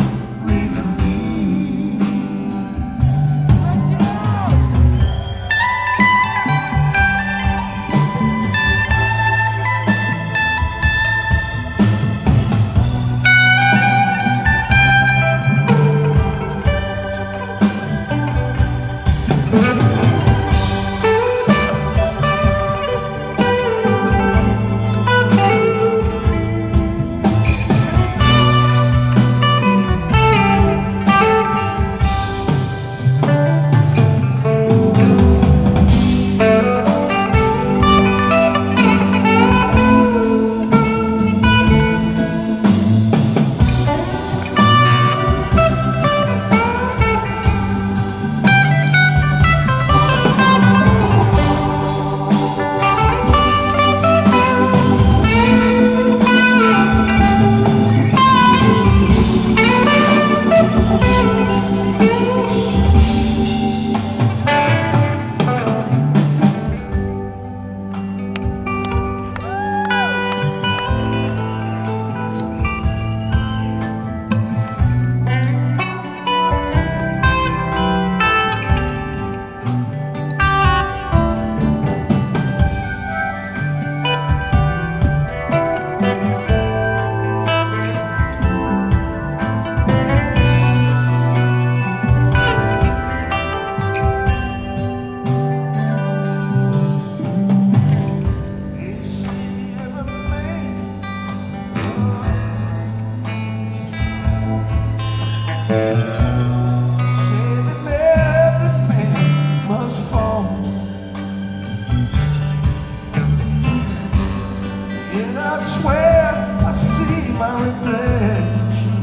and I swear I see my reflection.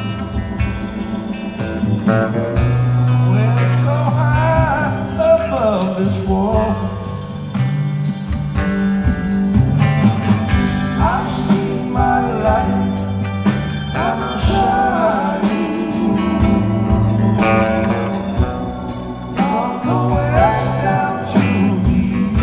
We're so high above this wall. I've seen my light come shining from the west down to the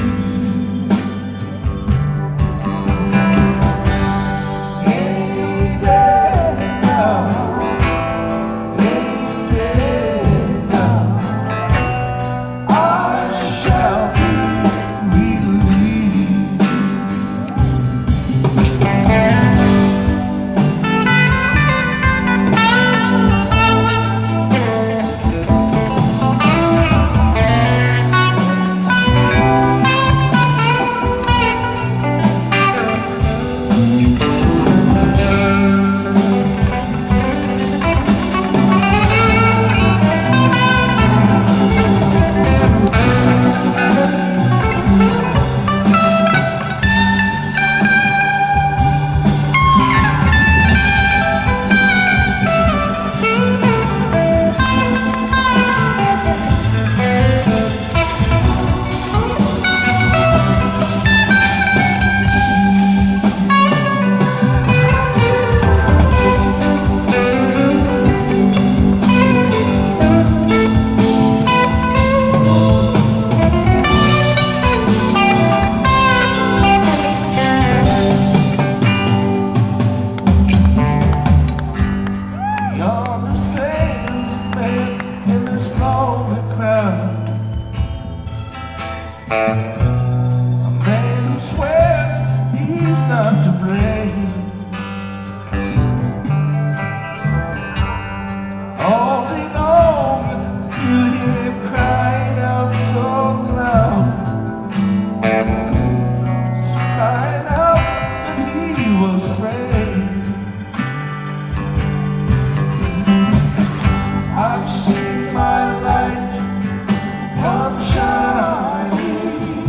a man who swears he's not to blame. All day long you hear him crying out so loud, crying out that he was afraid. I've seen my light come shining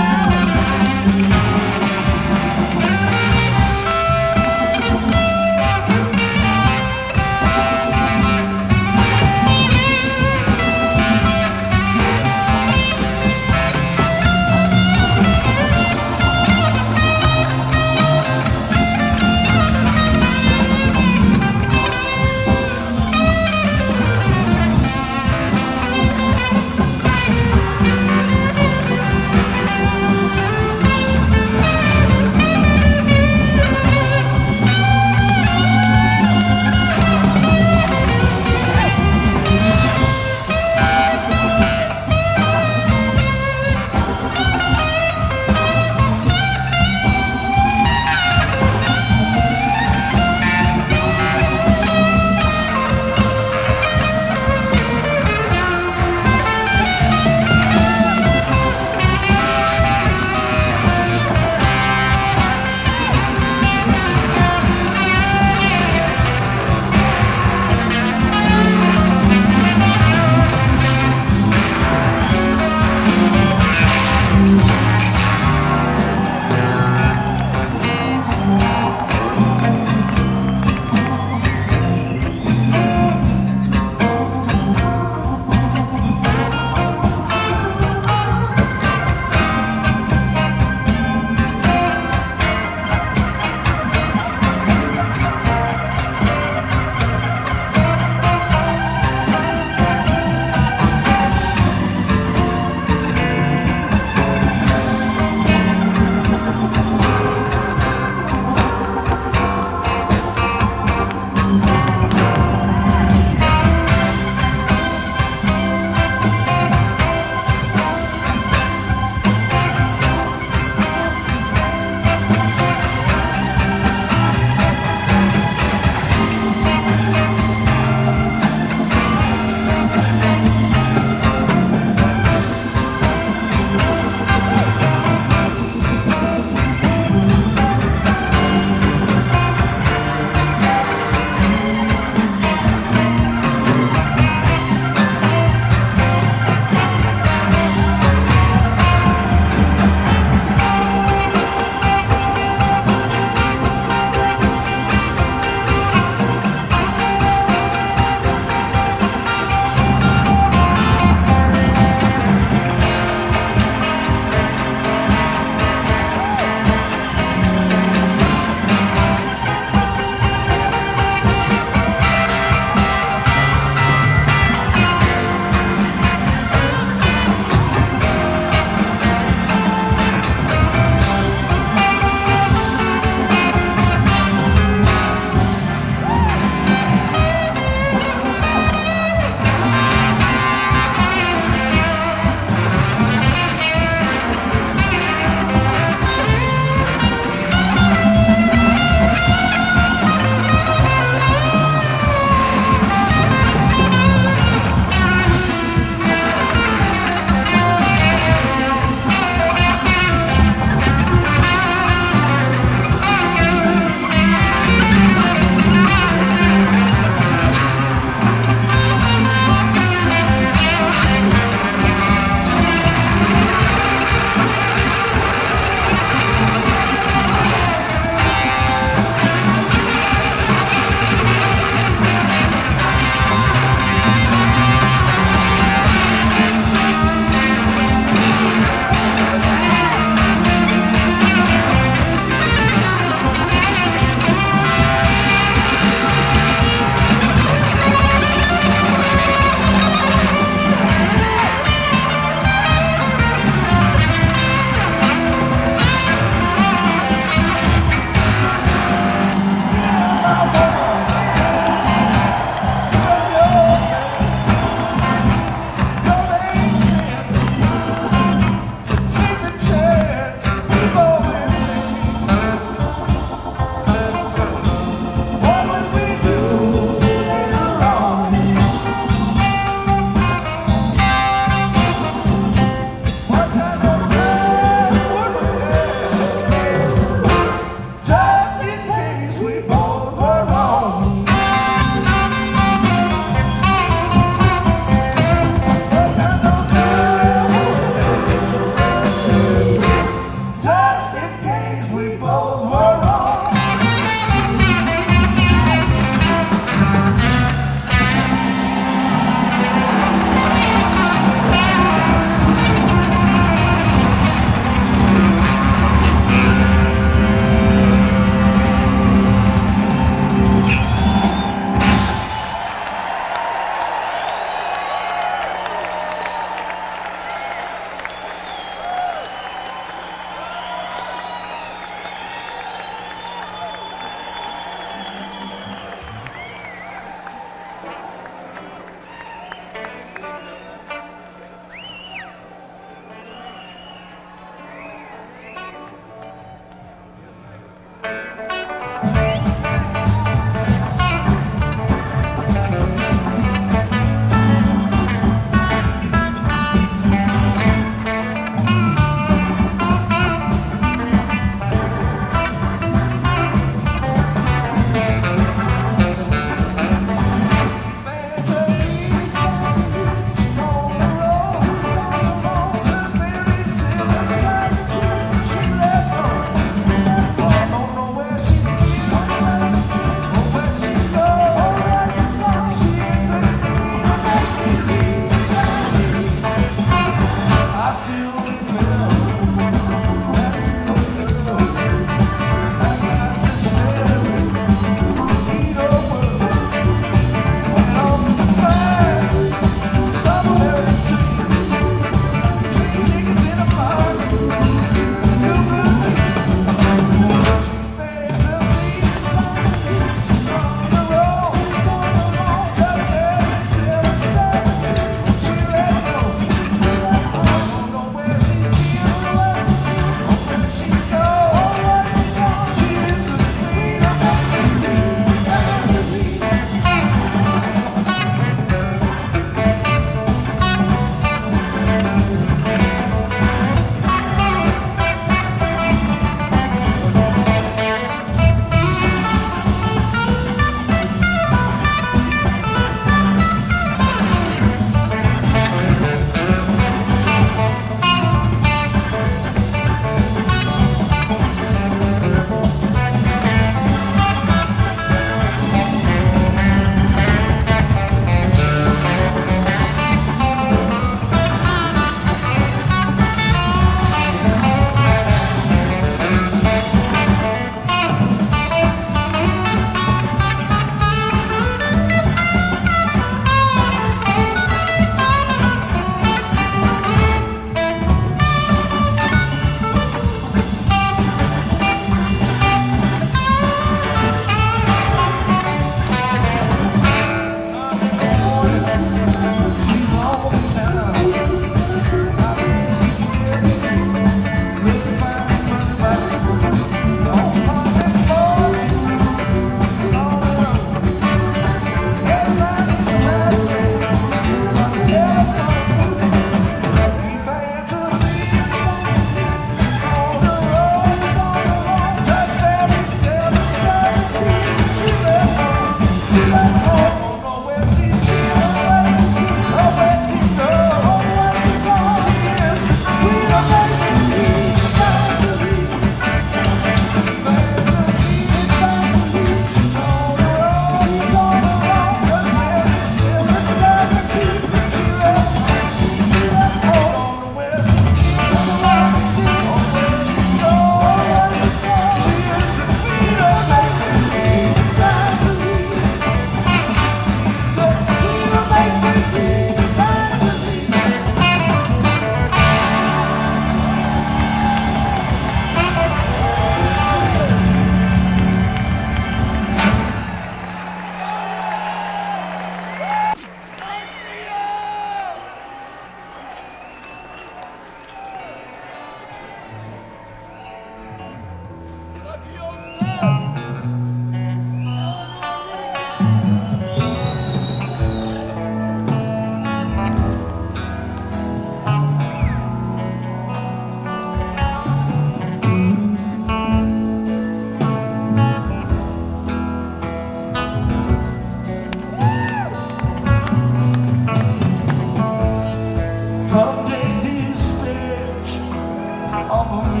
over me.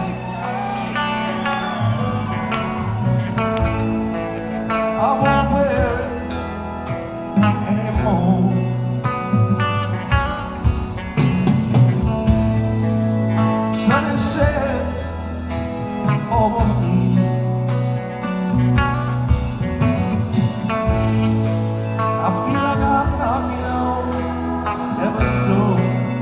I won't wear it anymore. Sun is set over me. I feel like I'm knocking on heaven's door.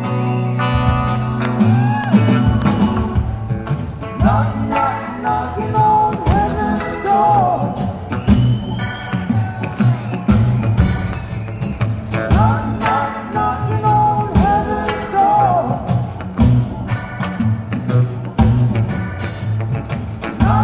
Knocking, knocking, knocking on heaven's door. Knocking, knocking, knocking on heaven's door. Knocking,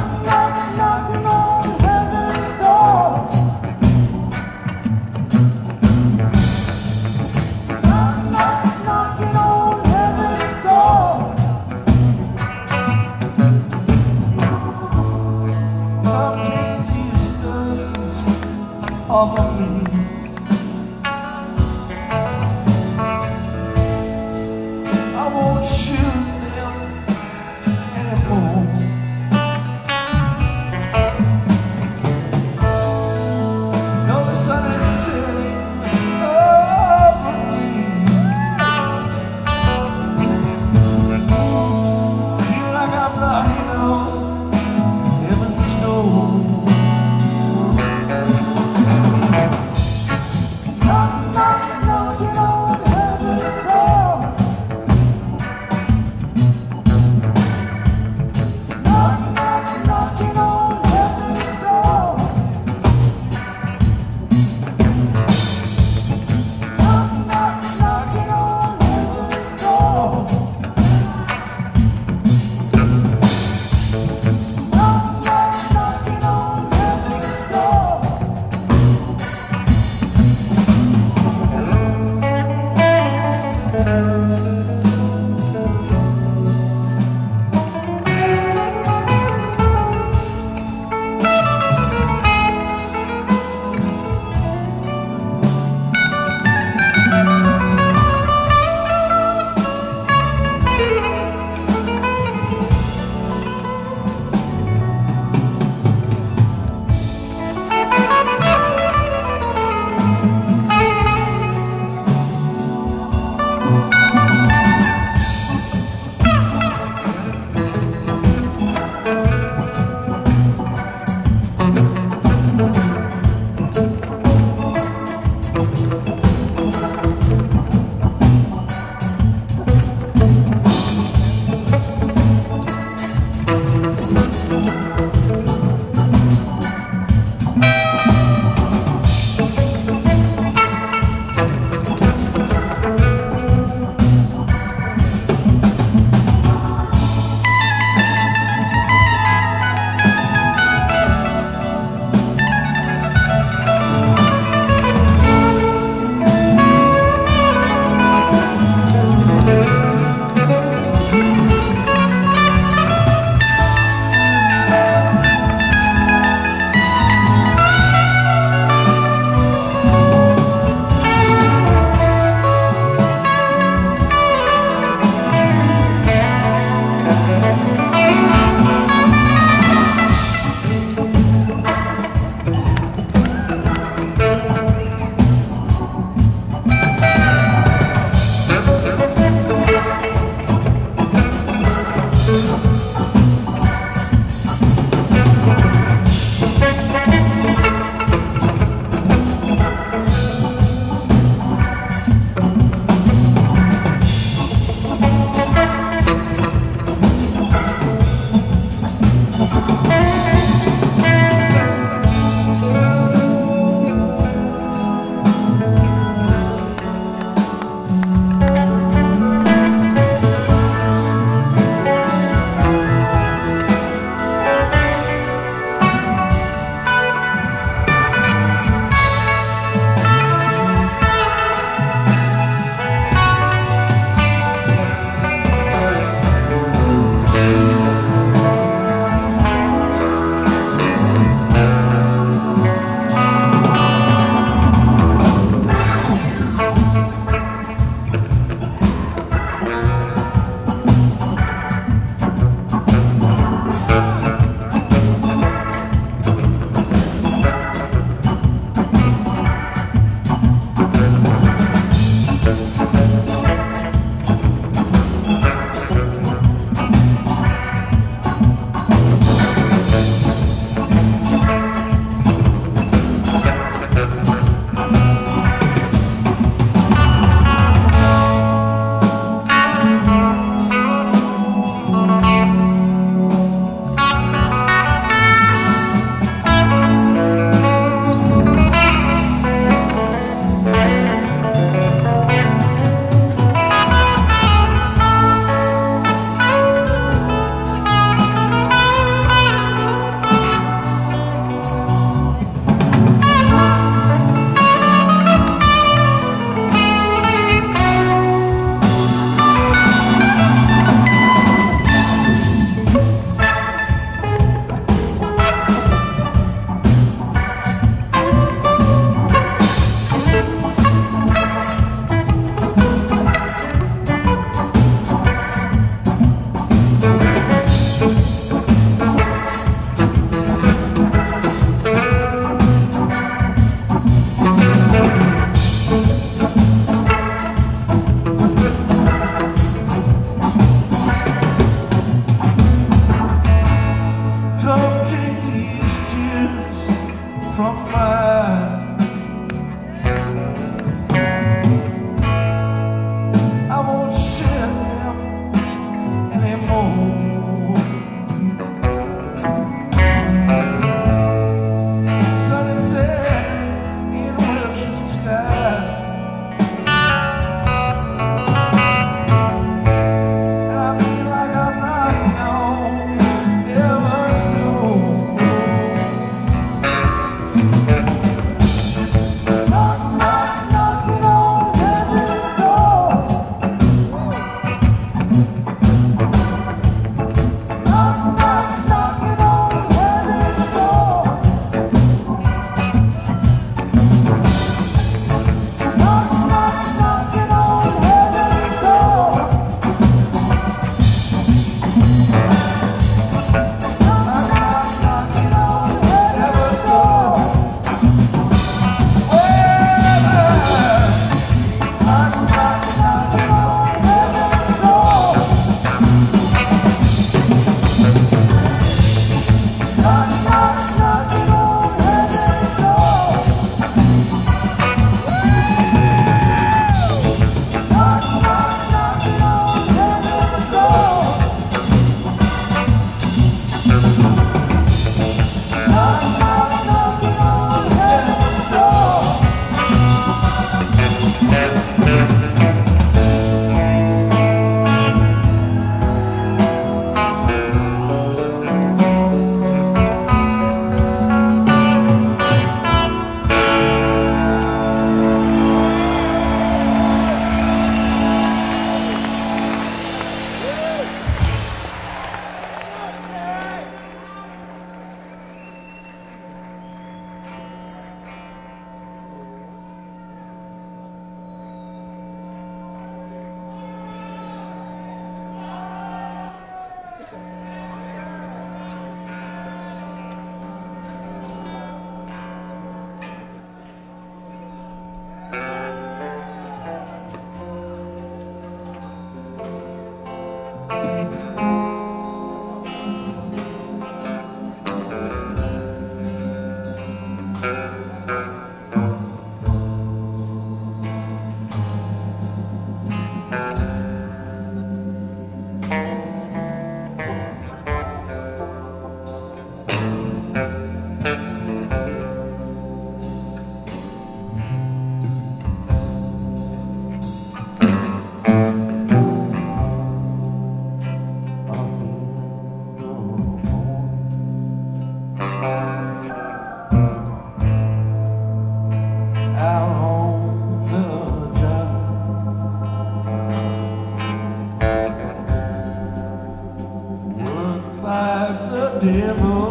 devil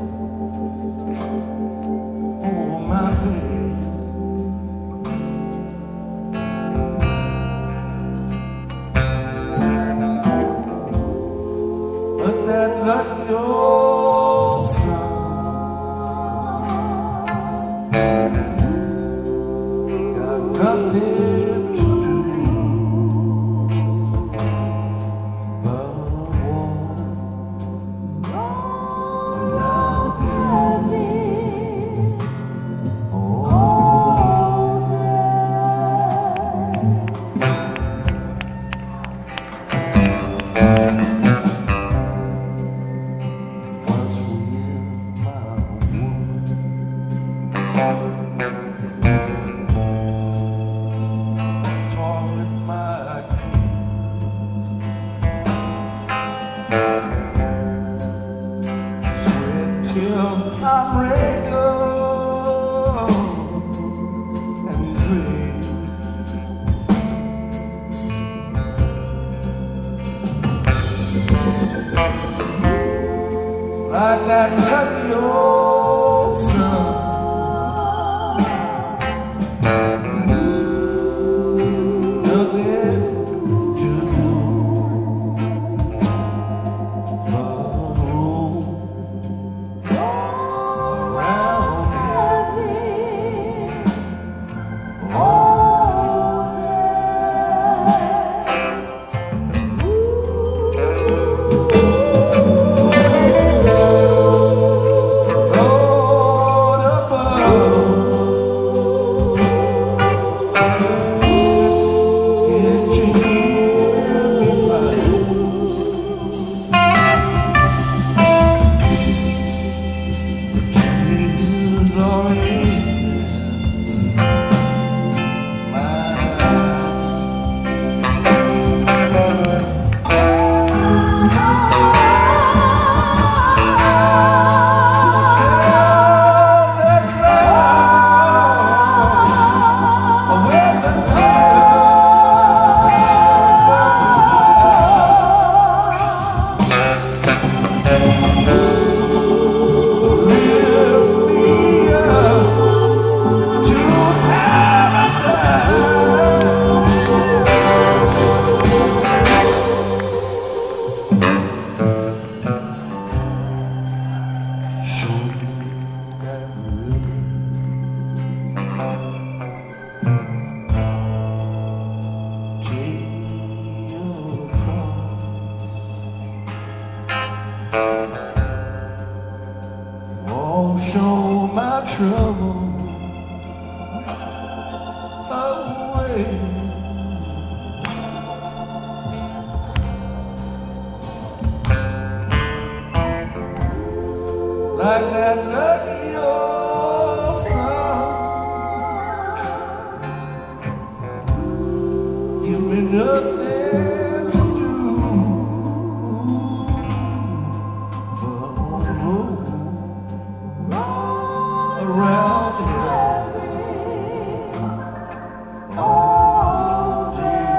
for my pain. But that lucky old son got nothing to do but walk around heaven all day. Once with my woman, talk with my kids, sweat till I'm ready and dream. Like that lucky old sun, nothing to do but roll around heaven all Lord above, can't you hear me cry? Tears are in my won't show my trouble away. Like that lucky old sun, give me nothing to do but roll around heaven all day.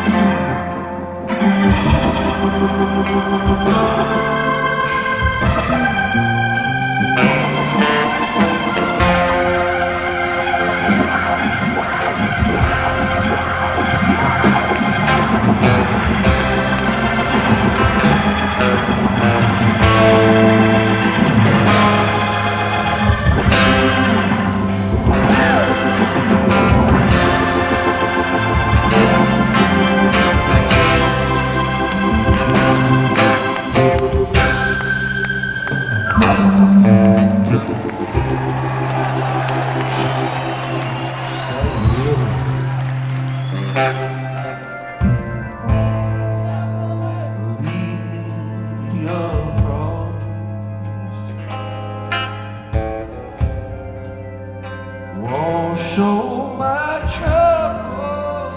Won't show my troubles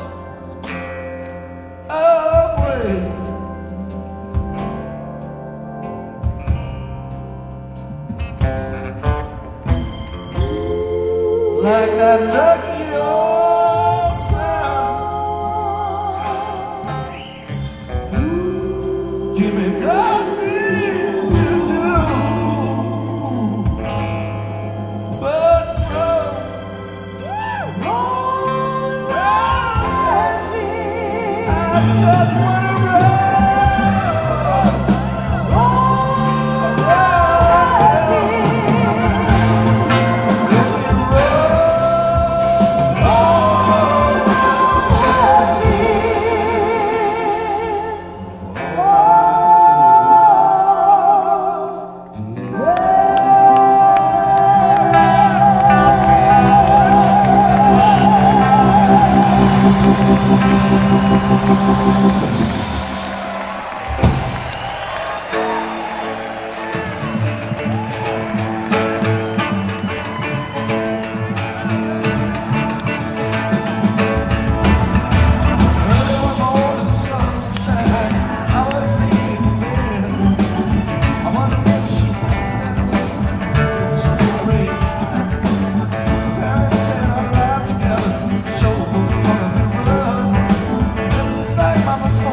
away. Like that lucky old sound Jimmy got me to do. But no, I just wanna Mama's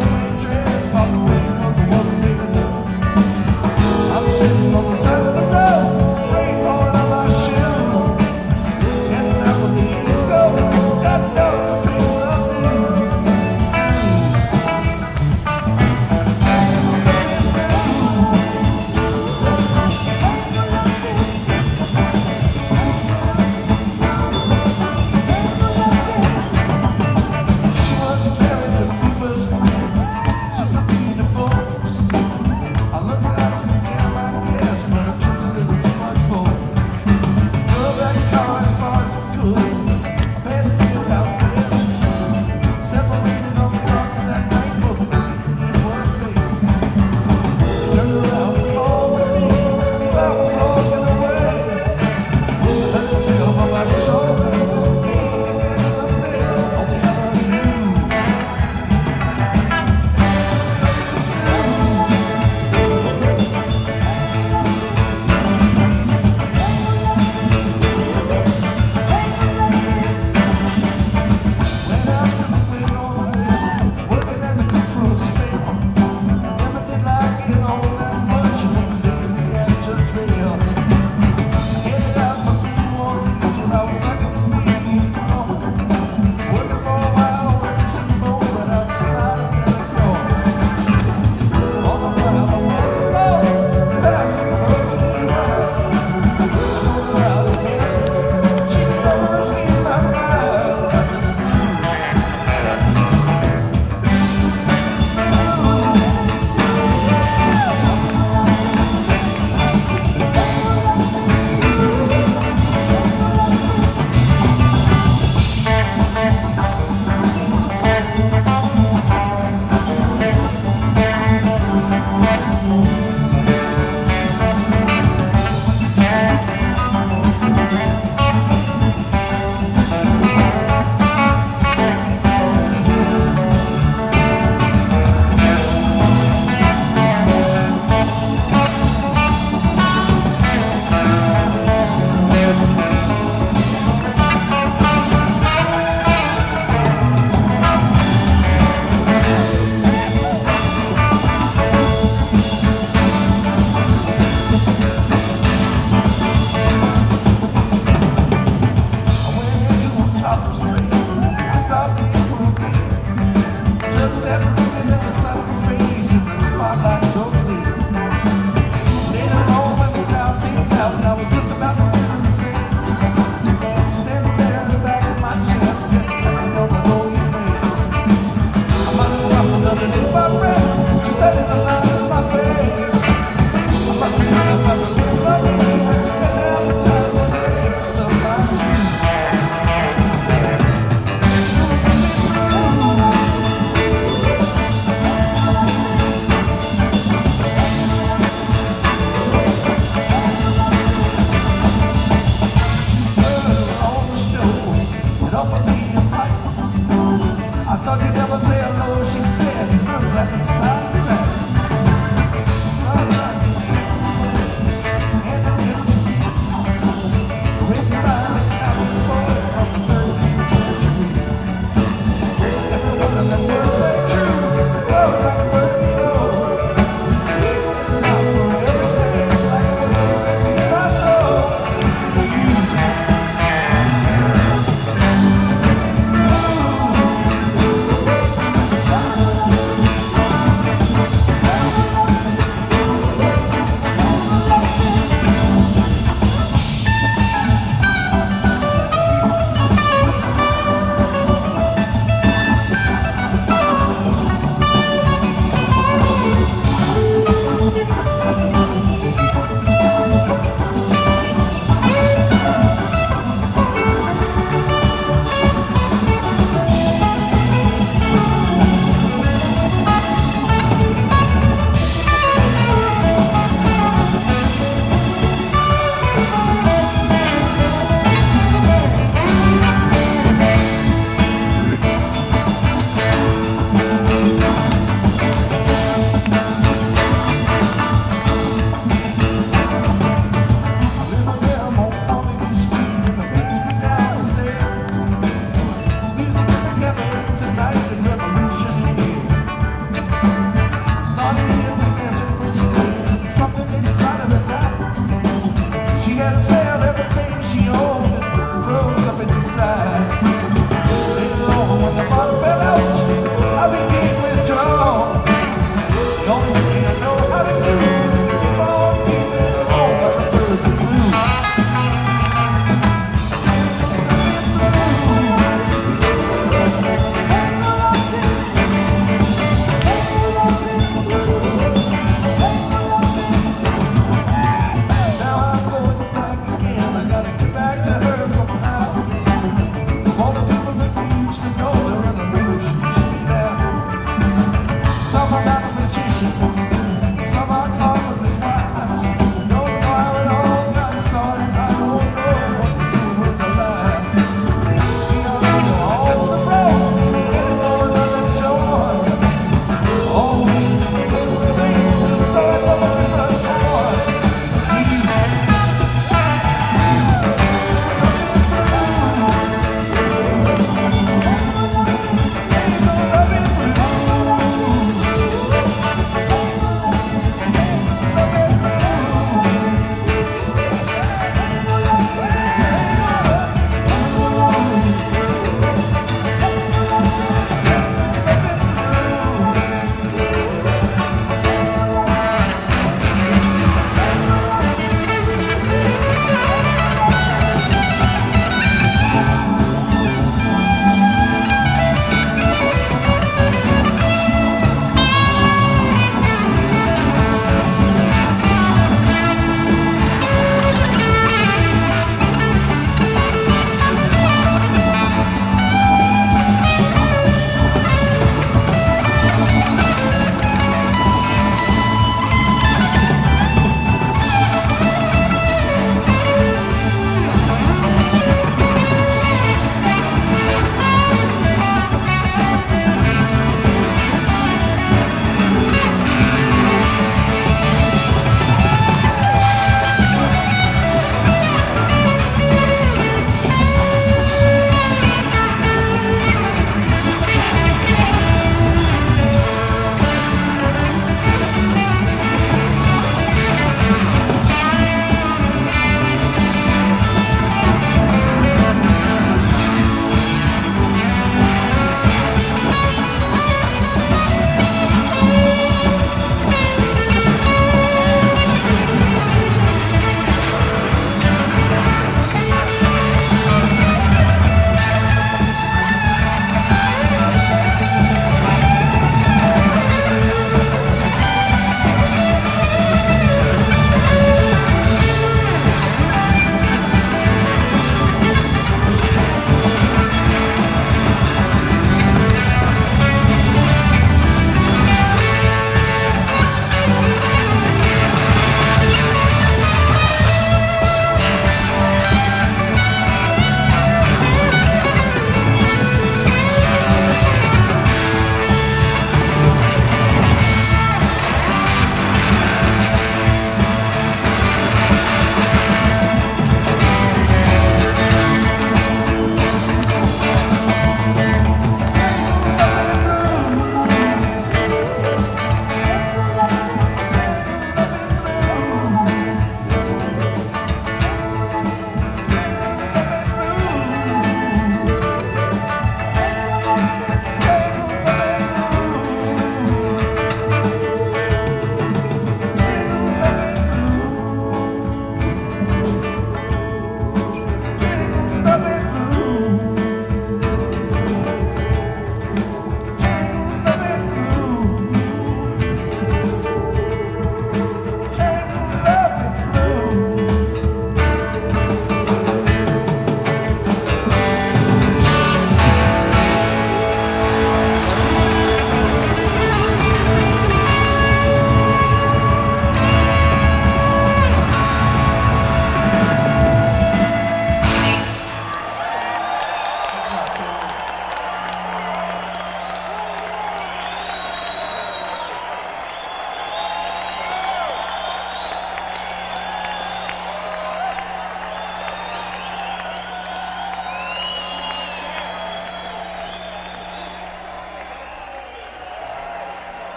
Standing alive in my face.